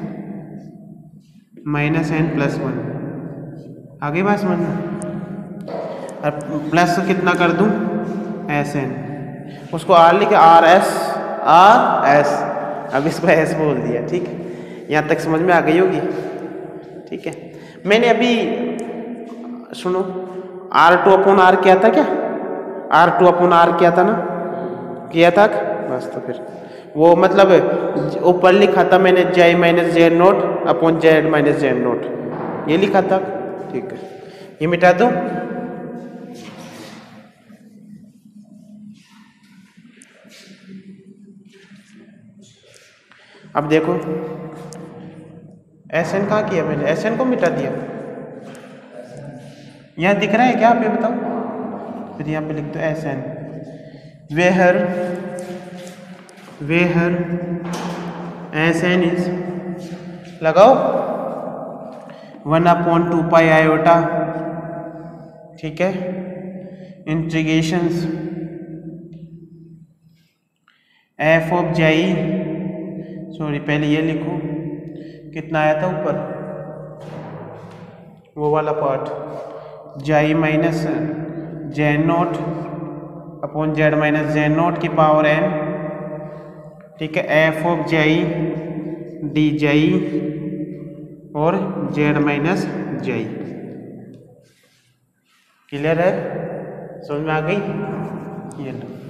minus N plus one, आगे बात समझ में, और प्लस कितना कर दूं एस एन, उसको आर लिखे आर एस आर एस, अब इसको एस बोल दिया, ठीक है, यहाँ तक समझ में आ गई होगी, ठीक है। मैंने अभी सुनो आर टू अपॉन आर किया था क्या, आर टू अपॉन आर किया था ना, किया था, बस तो फिर वो मतलब ऊपर लिखा था मैंने J minus Z naught upon Z minus Z naught, ये लिखा था, ठीक है, ये मिटा दो। अब देखो एस एन कहाँ किया मैंने, एस एन को मिटा दिया, यहाँ दिख रहा है क्या, आप ये बताओ, फिर यहाँ पे लिख दो S N, where where S N is लगाओ one upon two pi iota, ठीक है, integrations F of xi, sorry पहले ये लिखो कितना आया था ऊपर वो वाला part, xi minus Z naught upon Z minus Z naught की पावर एन, ठीक है, एफ ऑफ जाई डी जाई और जेड माइनस जाई, क्लियर है, समझ में आ गई, ये लो,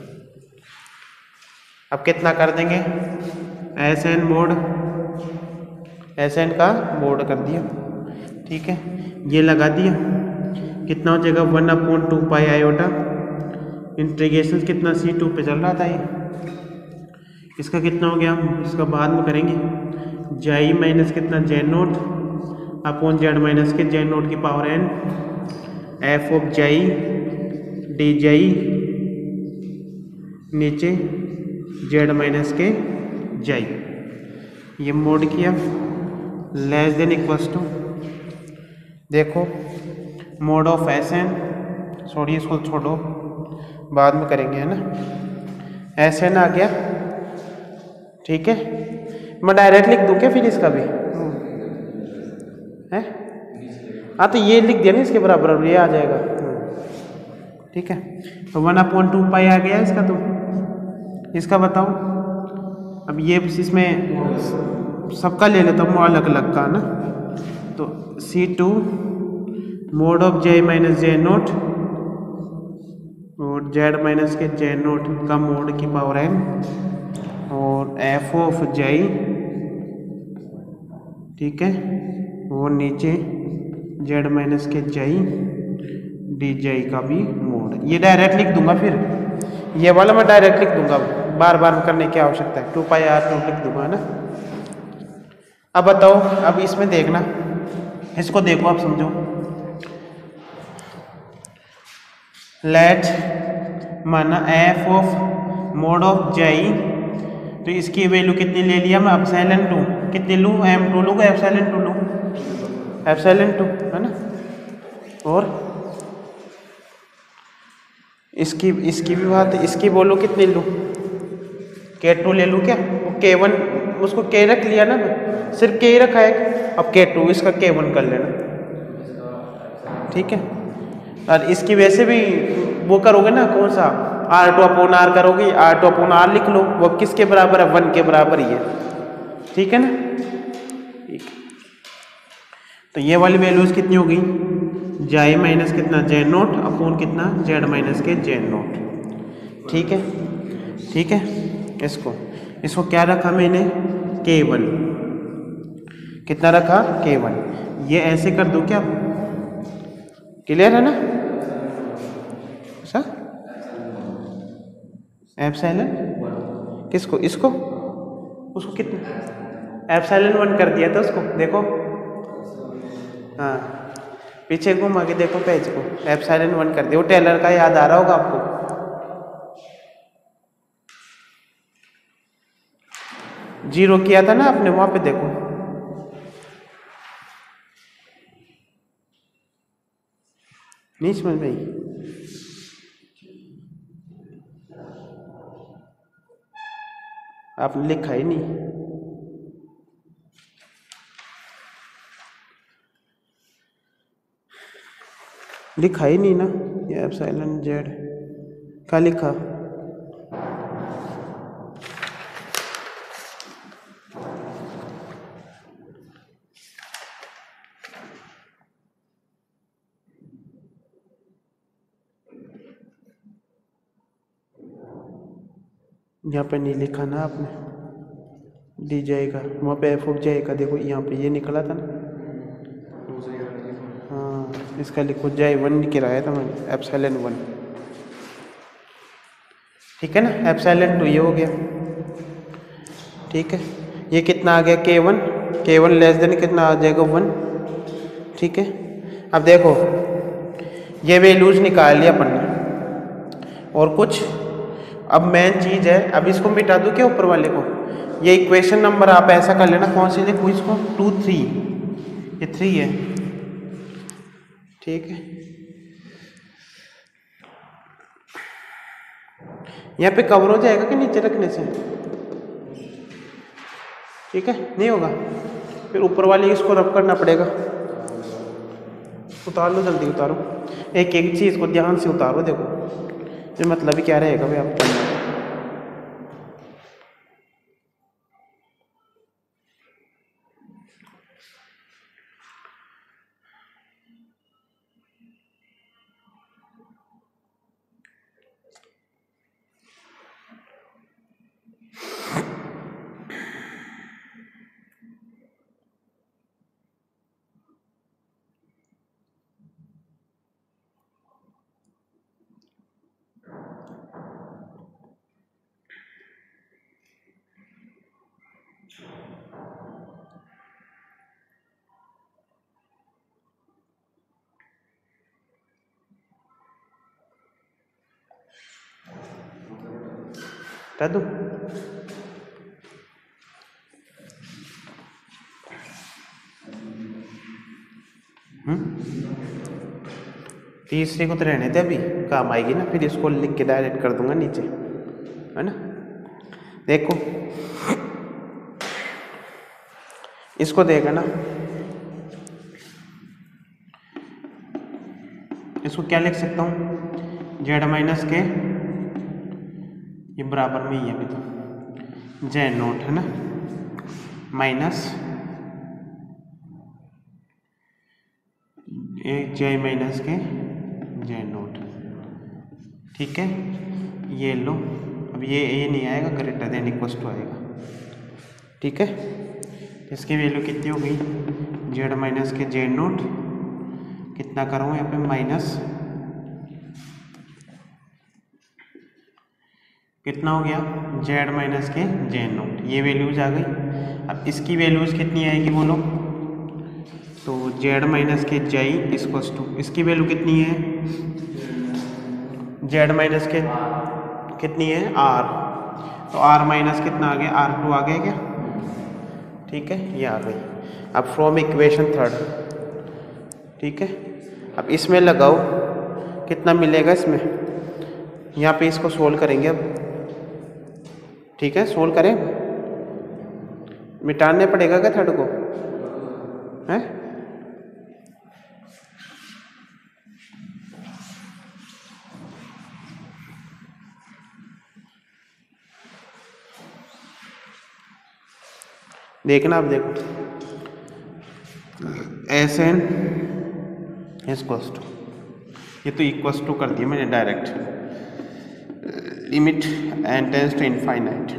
अब कितना कर देंगे, S N mod, S N का मोड कर दिया, ठीक है, ये लगा दिया, कितना हो जाएगा one upon two pi iota, integration कितना सी टू पे चल रहा था ये, इसका कितना हो गया, इसका बाद में करेंगे, जाई माइनस कितना Z naught upon Z minus के जेड नोट की पावर एन, एफ ऑफ जाई डी जाई नीचे जेड माइनस के जाई, ये मोड किया, लेस देन इक्वल्स टू, देखो mod of S N, sorry इसको छोड़ो बाद में करेंगे, है ना, एस एन आ गया, ठीक है, मैं डायरेक्ट लिख दूं क्या फिर इसका भी है, हाँ तो ये लिख दिया ना इसके बराबर, ये आ जाएगा, ठीक है, तो वन अपॉन टू पाई आ गया इसका, तो इसका बताओ, अब ये इसमें सबका ले लेता हूँ अलग अलग का ना, तो C two mod of J minus J naught और जेड माइनस के जे नोट का मोड की पावर एन, और एफ ऑफ जाई, ठीक है, और नीचे जेड माइनस के जाई डी जाई का भी मोड, ये डायरेक्ट लिख दूंगा, फिर ये वाला मैं डायरेक्ट लिख दूंगा, बार बार करने की आवश्यकता है, टू पाई आर टू लिख दूंगा, है ना। अब बताओ, अब इसमें देखना, इसको देखो आप समझो, लेट माना एफ ऑफ मोड ऑफ जाई, तो इसकी वैल्यू कितनी ले लिया मैं, एप्सिलॉन टू, कितनी लूँ, एम टू लूँ, एप्सिलॉन टू लूँ, एप्सिलॉन टू, है ना, और इसकी इसकी भी बात है, इसकी बोलो कितनी लूँ, के टू ले लूँ क्या, वो के वन, उसको के रख लिया ना, मैं सिर्फ के रखा है, अब के टू इसका के वन कर लेना, ठीक है, और इसकी वैसे भी वो करोगे ना, कौन सा आर टू अपॉन आर करोगे, आर टू अपॉन आर लिख लो, वो किसके बराबर है, वन के बराबर ही है, ठीक है ना, ठीक, तो ये वाली वैल्यूज कितनी होगी, जाई माइनस कितना जेड नोट अपॉन कितना जेड माइनस के जेड नोट, ठीक है, ठीक है, इसको इसको क्या रखा मैंने, के वन, कितना रखा, के वन, ये ऐसे कर दो क्या, क्लियर है ना, ऐसा एप्सिलॉन, किसको, इसको, उसको कितना एप्सिलॉन वन कर दिया था उसको, देखो, हाँ पीछे घुमा के देखो पेज को, एप्सिलॉन वन कर दिया। वो टेलर का याद आ रहा होगा आपको, जीरो किया था ना आपने, वहां पे देखो। नहीं समझ में आई? आपने लिखा ही नहीं। लिखा ही नहीं ना ये एप्सिलॉन जेड क्या लिखा? यहाँ पे नहीं लिखा ना आपने, डी जाएगा वहाँ पे एफ उग जाएगा। देखो यहाँ पे ये निकला था ना, हाँ इसका लिखो जाए वन गिराया था मैंने, एप्सिलॉन वन। ठीक है ना, एप्सिलॉन टू ये हो गया। ठीक है, ये कितना आ गया के वन, के वन लेस देन कितना आ जाएगा वन। ठीक है, अब देखो ये वैल्यूज निकाल लिया अपन ने और कुछ। अब मेन चीज है, अब इसको मिटा दूं क्या ऊपर वाले को? ये इक्वेशन नंबर आप ऐसा कर लेना, कौन सी लिखूं इसको? टू थ्री, ये थ्री है। ठीक है, यहाँ पे कवर हो जाएगा कि नीचे रखने से? ठीक है, नहीं होगा, फिर ऊपर वाली इसको रब करना पड़ेगा। उतार लो, जल्दी उतारो, एक एक चीज़ को ध्यान से उतारो। देखो ये मतलब ही क्या रहेगा भाई आपका? बता दूं? तीसरे को तो रहने थे, अभी काम आएगी ना, फिर इसको लिख के डायरेक्ट कर दूंगा नीचे, है ना। देखो इसको देगा ना, इसको क्या लिख सकता हूँ? जेड माइनस के, ये बराबर में ही है अभी तो, जेड नोट है ना, माइनस एक जे माइनस के जेड नोट। ठीक है, ये लो, अब ये ये नहीं आएगा, ग्रेटर देन इक्वल टू आएगा। ठीक है, इसकी वैल्यू कितनी हो गई? जेड माइनस के जेड नोट कितना करूँ यहाँ पे? माइनस कितना हो गया? जेड माइनस के जेड नोट, ये वैल्यूज आ गई। अब इसकी वैल्यूज कितनी आएगी बोलो? तो जेड माइनस के जेई इक्वल्स टू, इसकी वैल्यू कितनी है? जेड माइनस के कितनी है? आर, तो आर माइनस कितना आ गया? आर टू आ गया क्या? ठीक है, ये आ गई। अब फ्रॉम इक्वेशन थर्ड, ठीक है, अब इसमें लगाओ, कितना मिलेगा इसमें? यहाँ पे इसको सोल्व करेंगे अब। ठीक है, सोल्व करें, मिटाने पड़ेगा क्या थर्ड को? है देखना, आप देखो, एस एन इक्वल्स टू, ये तो इक्वल्स टू कर दिया मैंने direct, limit N tends to infinite.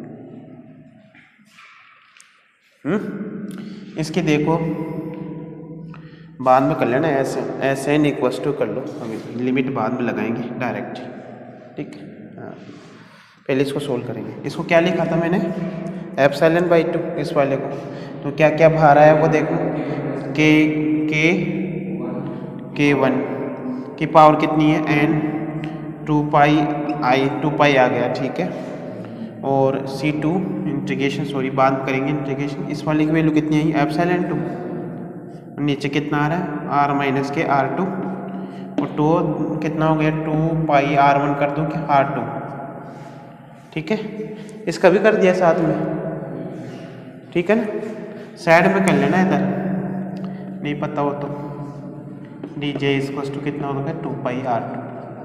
हम्म इसकी देखो बाद में कर लेना, S S N equals to कर लो, अभी लिमिट बाद में लगाएंगे डायरेक्ट। ठीक है, हाँ, पहले इसको सोल्व करेंगे। इसको क्या लिखा था मैंने? एप्सिलॉन बाई टू, इस वाले को। तो क्या क्या बाहर आया वो देखो, के के के वन की पावर कितनी है N two pi I two pi आ गया, ठीक है। और सी टू इंटीग्रेशन सॉरी बात करेंगे इंटीग्रेशन, इस वाले की वैल्यू कितनी आई एप्सिलॉन टू, नीचे कितना आ रहा है आर माइनस के आर टू, और टू कितना हो गया टू पाई आर वन कर दूँ कि आर टू, ठीक है। इसका भी कर दिया साथ में, ठीक है ना, साइड में कर लेना इधर, नहीं पता हो तो डी जे इक्वल्स टू कितना होगा two pi R two,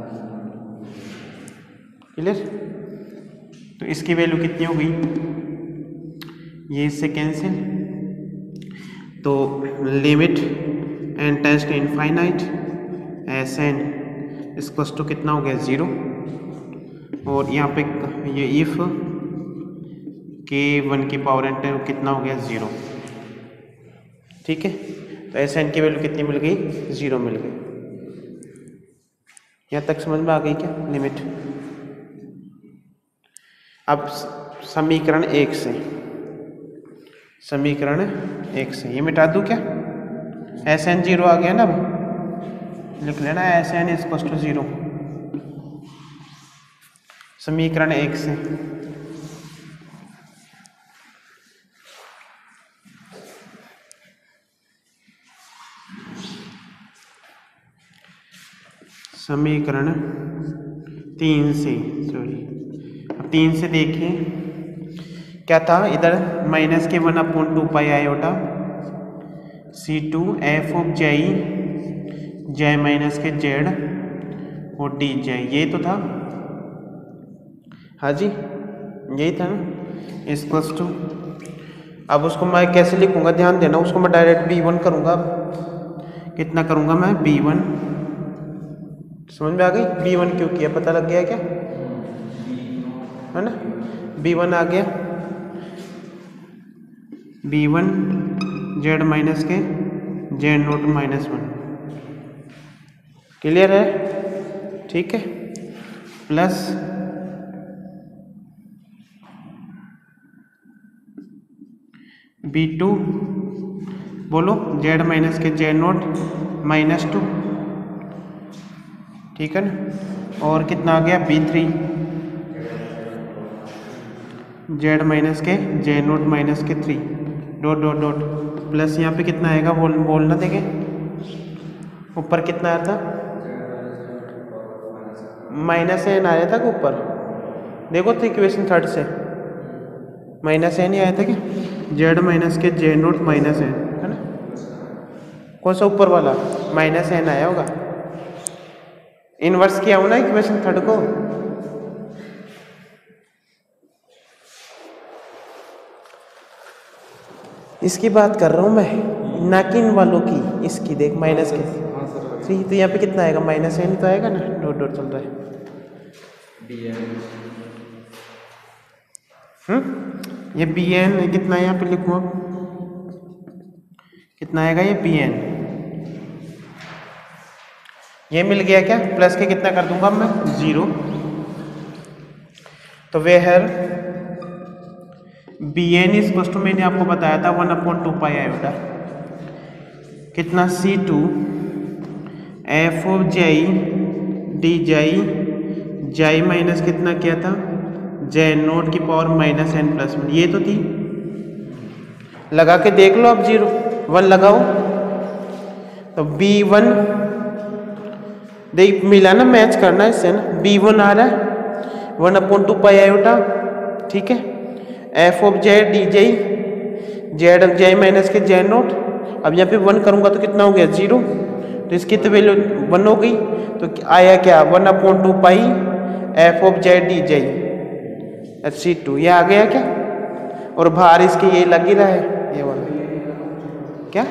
clear. तो इसकी वैल्यू कितनी हो गई, ये इससे कैंसिल, तो limit N tends to infinite S N equals to कितना हो गया ज़ीरो, और यहाँ पे ये इफ के वन की पावर एन टेन कितना हो गया ज़ीरो, ठीक है। तो एस एन की वैल्यू कितनी मिल गई, ज़ीरो मिल गई। यहाँ तक समझ में आ गई क्या लिमिट। अब समीकरण एक से, समीकरण एक से ये मिटा दूँ क्या, एस एन जीरो आ गया ना, अब लिख लेना S N is equal to zero, समीकरण एक से। समीकरण तीन से सॉरी अब तीन से देखिए क्या था, इधर माइनस के one upon two pi iota C two F of xi J minus के जेड और डी जे, ये तो था, हाँ जी यही था ना, इस प्लस टू। अब उसको मैं कैसे लिखूंगा ध्यान देना, उसको मैं डायरेक्ट बी वन करूँगा, कितना करूँगा मैं बी वन, समझ में आ गई, बी वन क्यों किया पता लग गया क्या, है ना, बी वन आ गया, बी वन जेड माइनस के Z naught minus one, clear है, ठीक है, प्लस बी टू बोलो जेड माइनस के जेड नोट माइनस टू, ठीक है ना, और कितना आ गया बी थ्री जेड माइनस के जेड नोट माइनस के three dot dot dot, plus यहाँ पे कितना आएगा बोल बोलना देंगे, ऊपर कितना आया था माइनस एन आया था ऊपर, देखो तो इक्वेशन थर्ड से माइनस एन ही आया था क्या, जेड माइनस के जेड नोट माइनस एन, है ना, कौन सा ऊपर वाला माइनस एन आया होगा, इनवर्स किया हो ना इक्वेशन थर्ड को, इसकी बात कर रहा हूँ मैं, ना कि इन वालों की, इसकी देख माइनस के थ्री, तो यहाँ पे कितना आएगा माइनस एन तो आएगा ना, डॉट डॉट चल रहा है, हम्म ये बी एन कितना यहाँ पे लिखूँ अब, कितना आएगा ये बी एन, ये मिल गया क्या, प्लस के कितना कर दूंगा मैं जीरो, तो where B N is to मैंने आपको बताया था one upon two pi iota, कितना C two F of xi D xi xi minus कितना किया था जे नोट की power minus N plus one, ये तो थी, लगा के देख लो अब जीरो वन लगाओ, तो बी वन देख मिला ना, मैच करना इससे ना, बी वन आ रहा है one upon two pi iota, ठीक है, F of Z D J Z J minus के जे नोट, अब यहाँ पे वन करूँगा तो कितना हो गया जीरो, तो इसकी तो वैल्यू वन हो गई, तो आया क्या one upon two pi F of Z D J H C two, ये आ गया क्या, और बाहर इसके ये लग ही रहा है ये वाला क्या,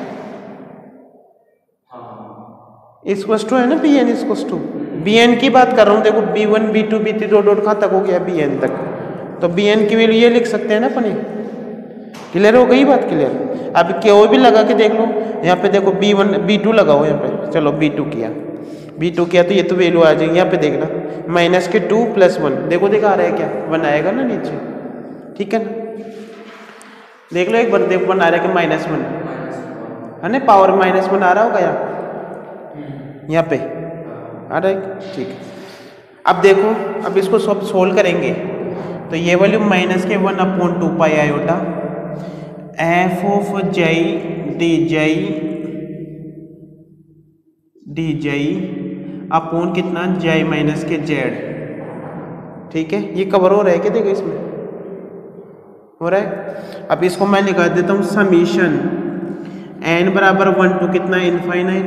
इक्वल्स टू है ना B N equals to, B N की बात कर रहा हूँ, देखो B one B two B three dot dot कहाँ तक हो गया बी एन तक, तो बी एन की वैल्यू ये लिख सकते हैं ना अपने, क्लियर हो गई बात, क्लियर। अब क्यों भी लगा के देख लो, यहाँ पे देखो बी वन बी टू लगाओ यहाँ पे, चलो बी टू किया बी टू किया तो ये तो वैल्यू आ जाएगी, यहाँ पे देखना माइनस के टू प्लस वन, देखो देखा आ रहा है क्या वन आएगा ना नीचे, ठीक है ना, देख लो एक बार, देखो वन आ रहा है कि माइनस वन है ना, पावर माइनस वन आ रहा होगा यहाँ, यहाँ पे आ रहा है, ठीक है। अब देखो, अब इसको सब सोल्व करेंगे तो ये वैल्यू माइनस के one upon two pi iota F of xi D xi D xi upon कितना जई माइनस के जेड, ठीक है। ये कवर हो रहा है क्या, देखो इसमें हो रहा है। अब इसको मैं निकाल देता हूँ समीशन एन बराबर वन टू कितना इनफाइनाइट,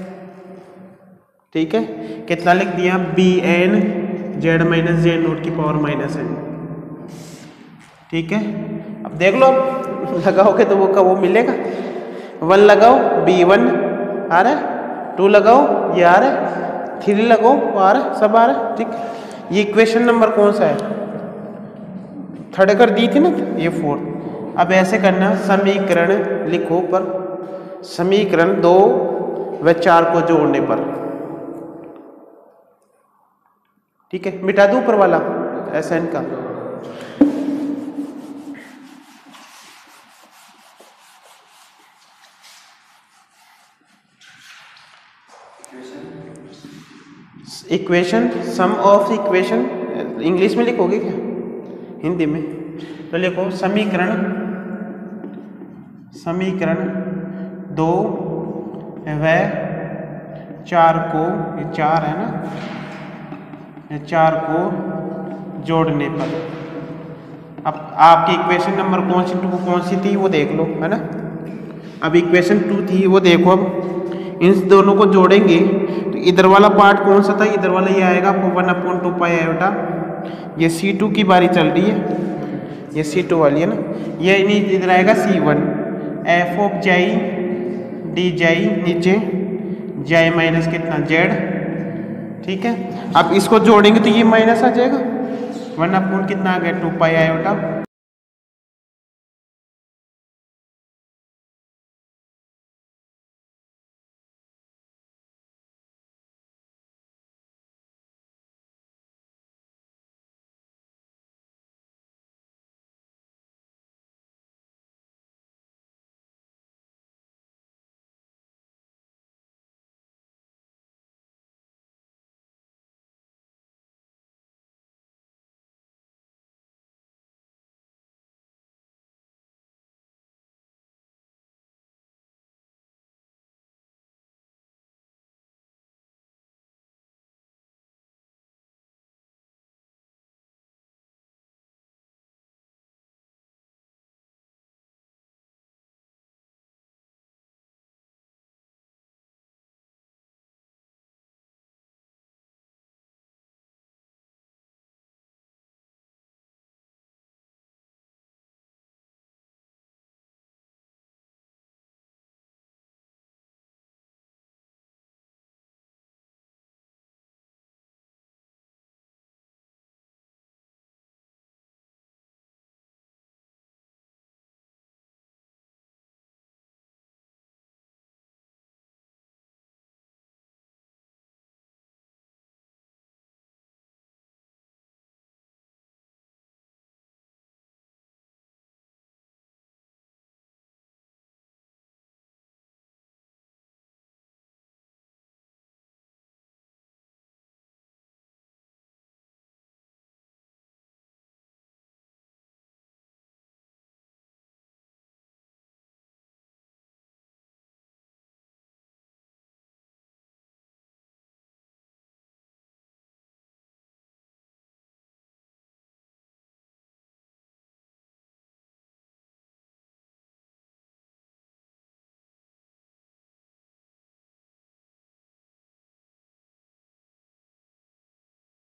ठीक है। कितना लिख दिया B N Z minus Z naught की पावर माइनस एन, ठीक है। अब देख लो, लगाओगे तो वो का वो मिलेगा, वन लगाओ बी वन आ रहा है, टू लगाओ ये आ रहा है, थ्री लगाओ वो आ रहा है, सब आ रहा है, ठीक। ये इक्वेशन नंबर कौन सा है, थर्ड कर दी थी ना, ये फोर्थ। अब ऐसे करना, समीकरण लिखो पर समीकरण दो व चार को जोड़ने पर, ठीक है। मिटा दो ऊपर वाला एस एन का, equation sum of equation English में लिखोगे क्या, हिंदी में तो लिखो समीकरण समीकरण दो व चार को, ये चार है ना, ये चार को जोड़ने पर। अब आपकी इक्वेशन नंबर कौन सी टू कौन सी थी वो देख लो, है ना। अब इक्वेशन टू थी वो देखो, अब इन दोनों को जोड़ेंगे तो इधर वाला पार्ट कौन सा था, इधर वाला ये आएगा आपको one upon two pi iota. ये सी टू की बारी चल रही है, ये सी टू वाली है ना, ये इधर आएगा सी वन एफ ऑफ जाई डी जाई नीचे जाई माइनस कितना जेड, ठीक है। अब इसको जोड़ेंगे तो ये माइनस आ जाएगा, वन अपॉन कितना आ गया टू पाई आयोटा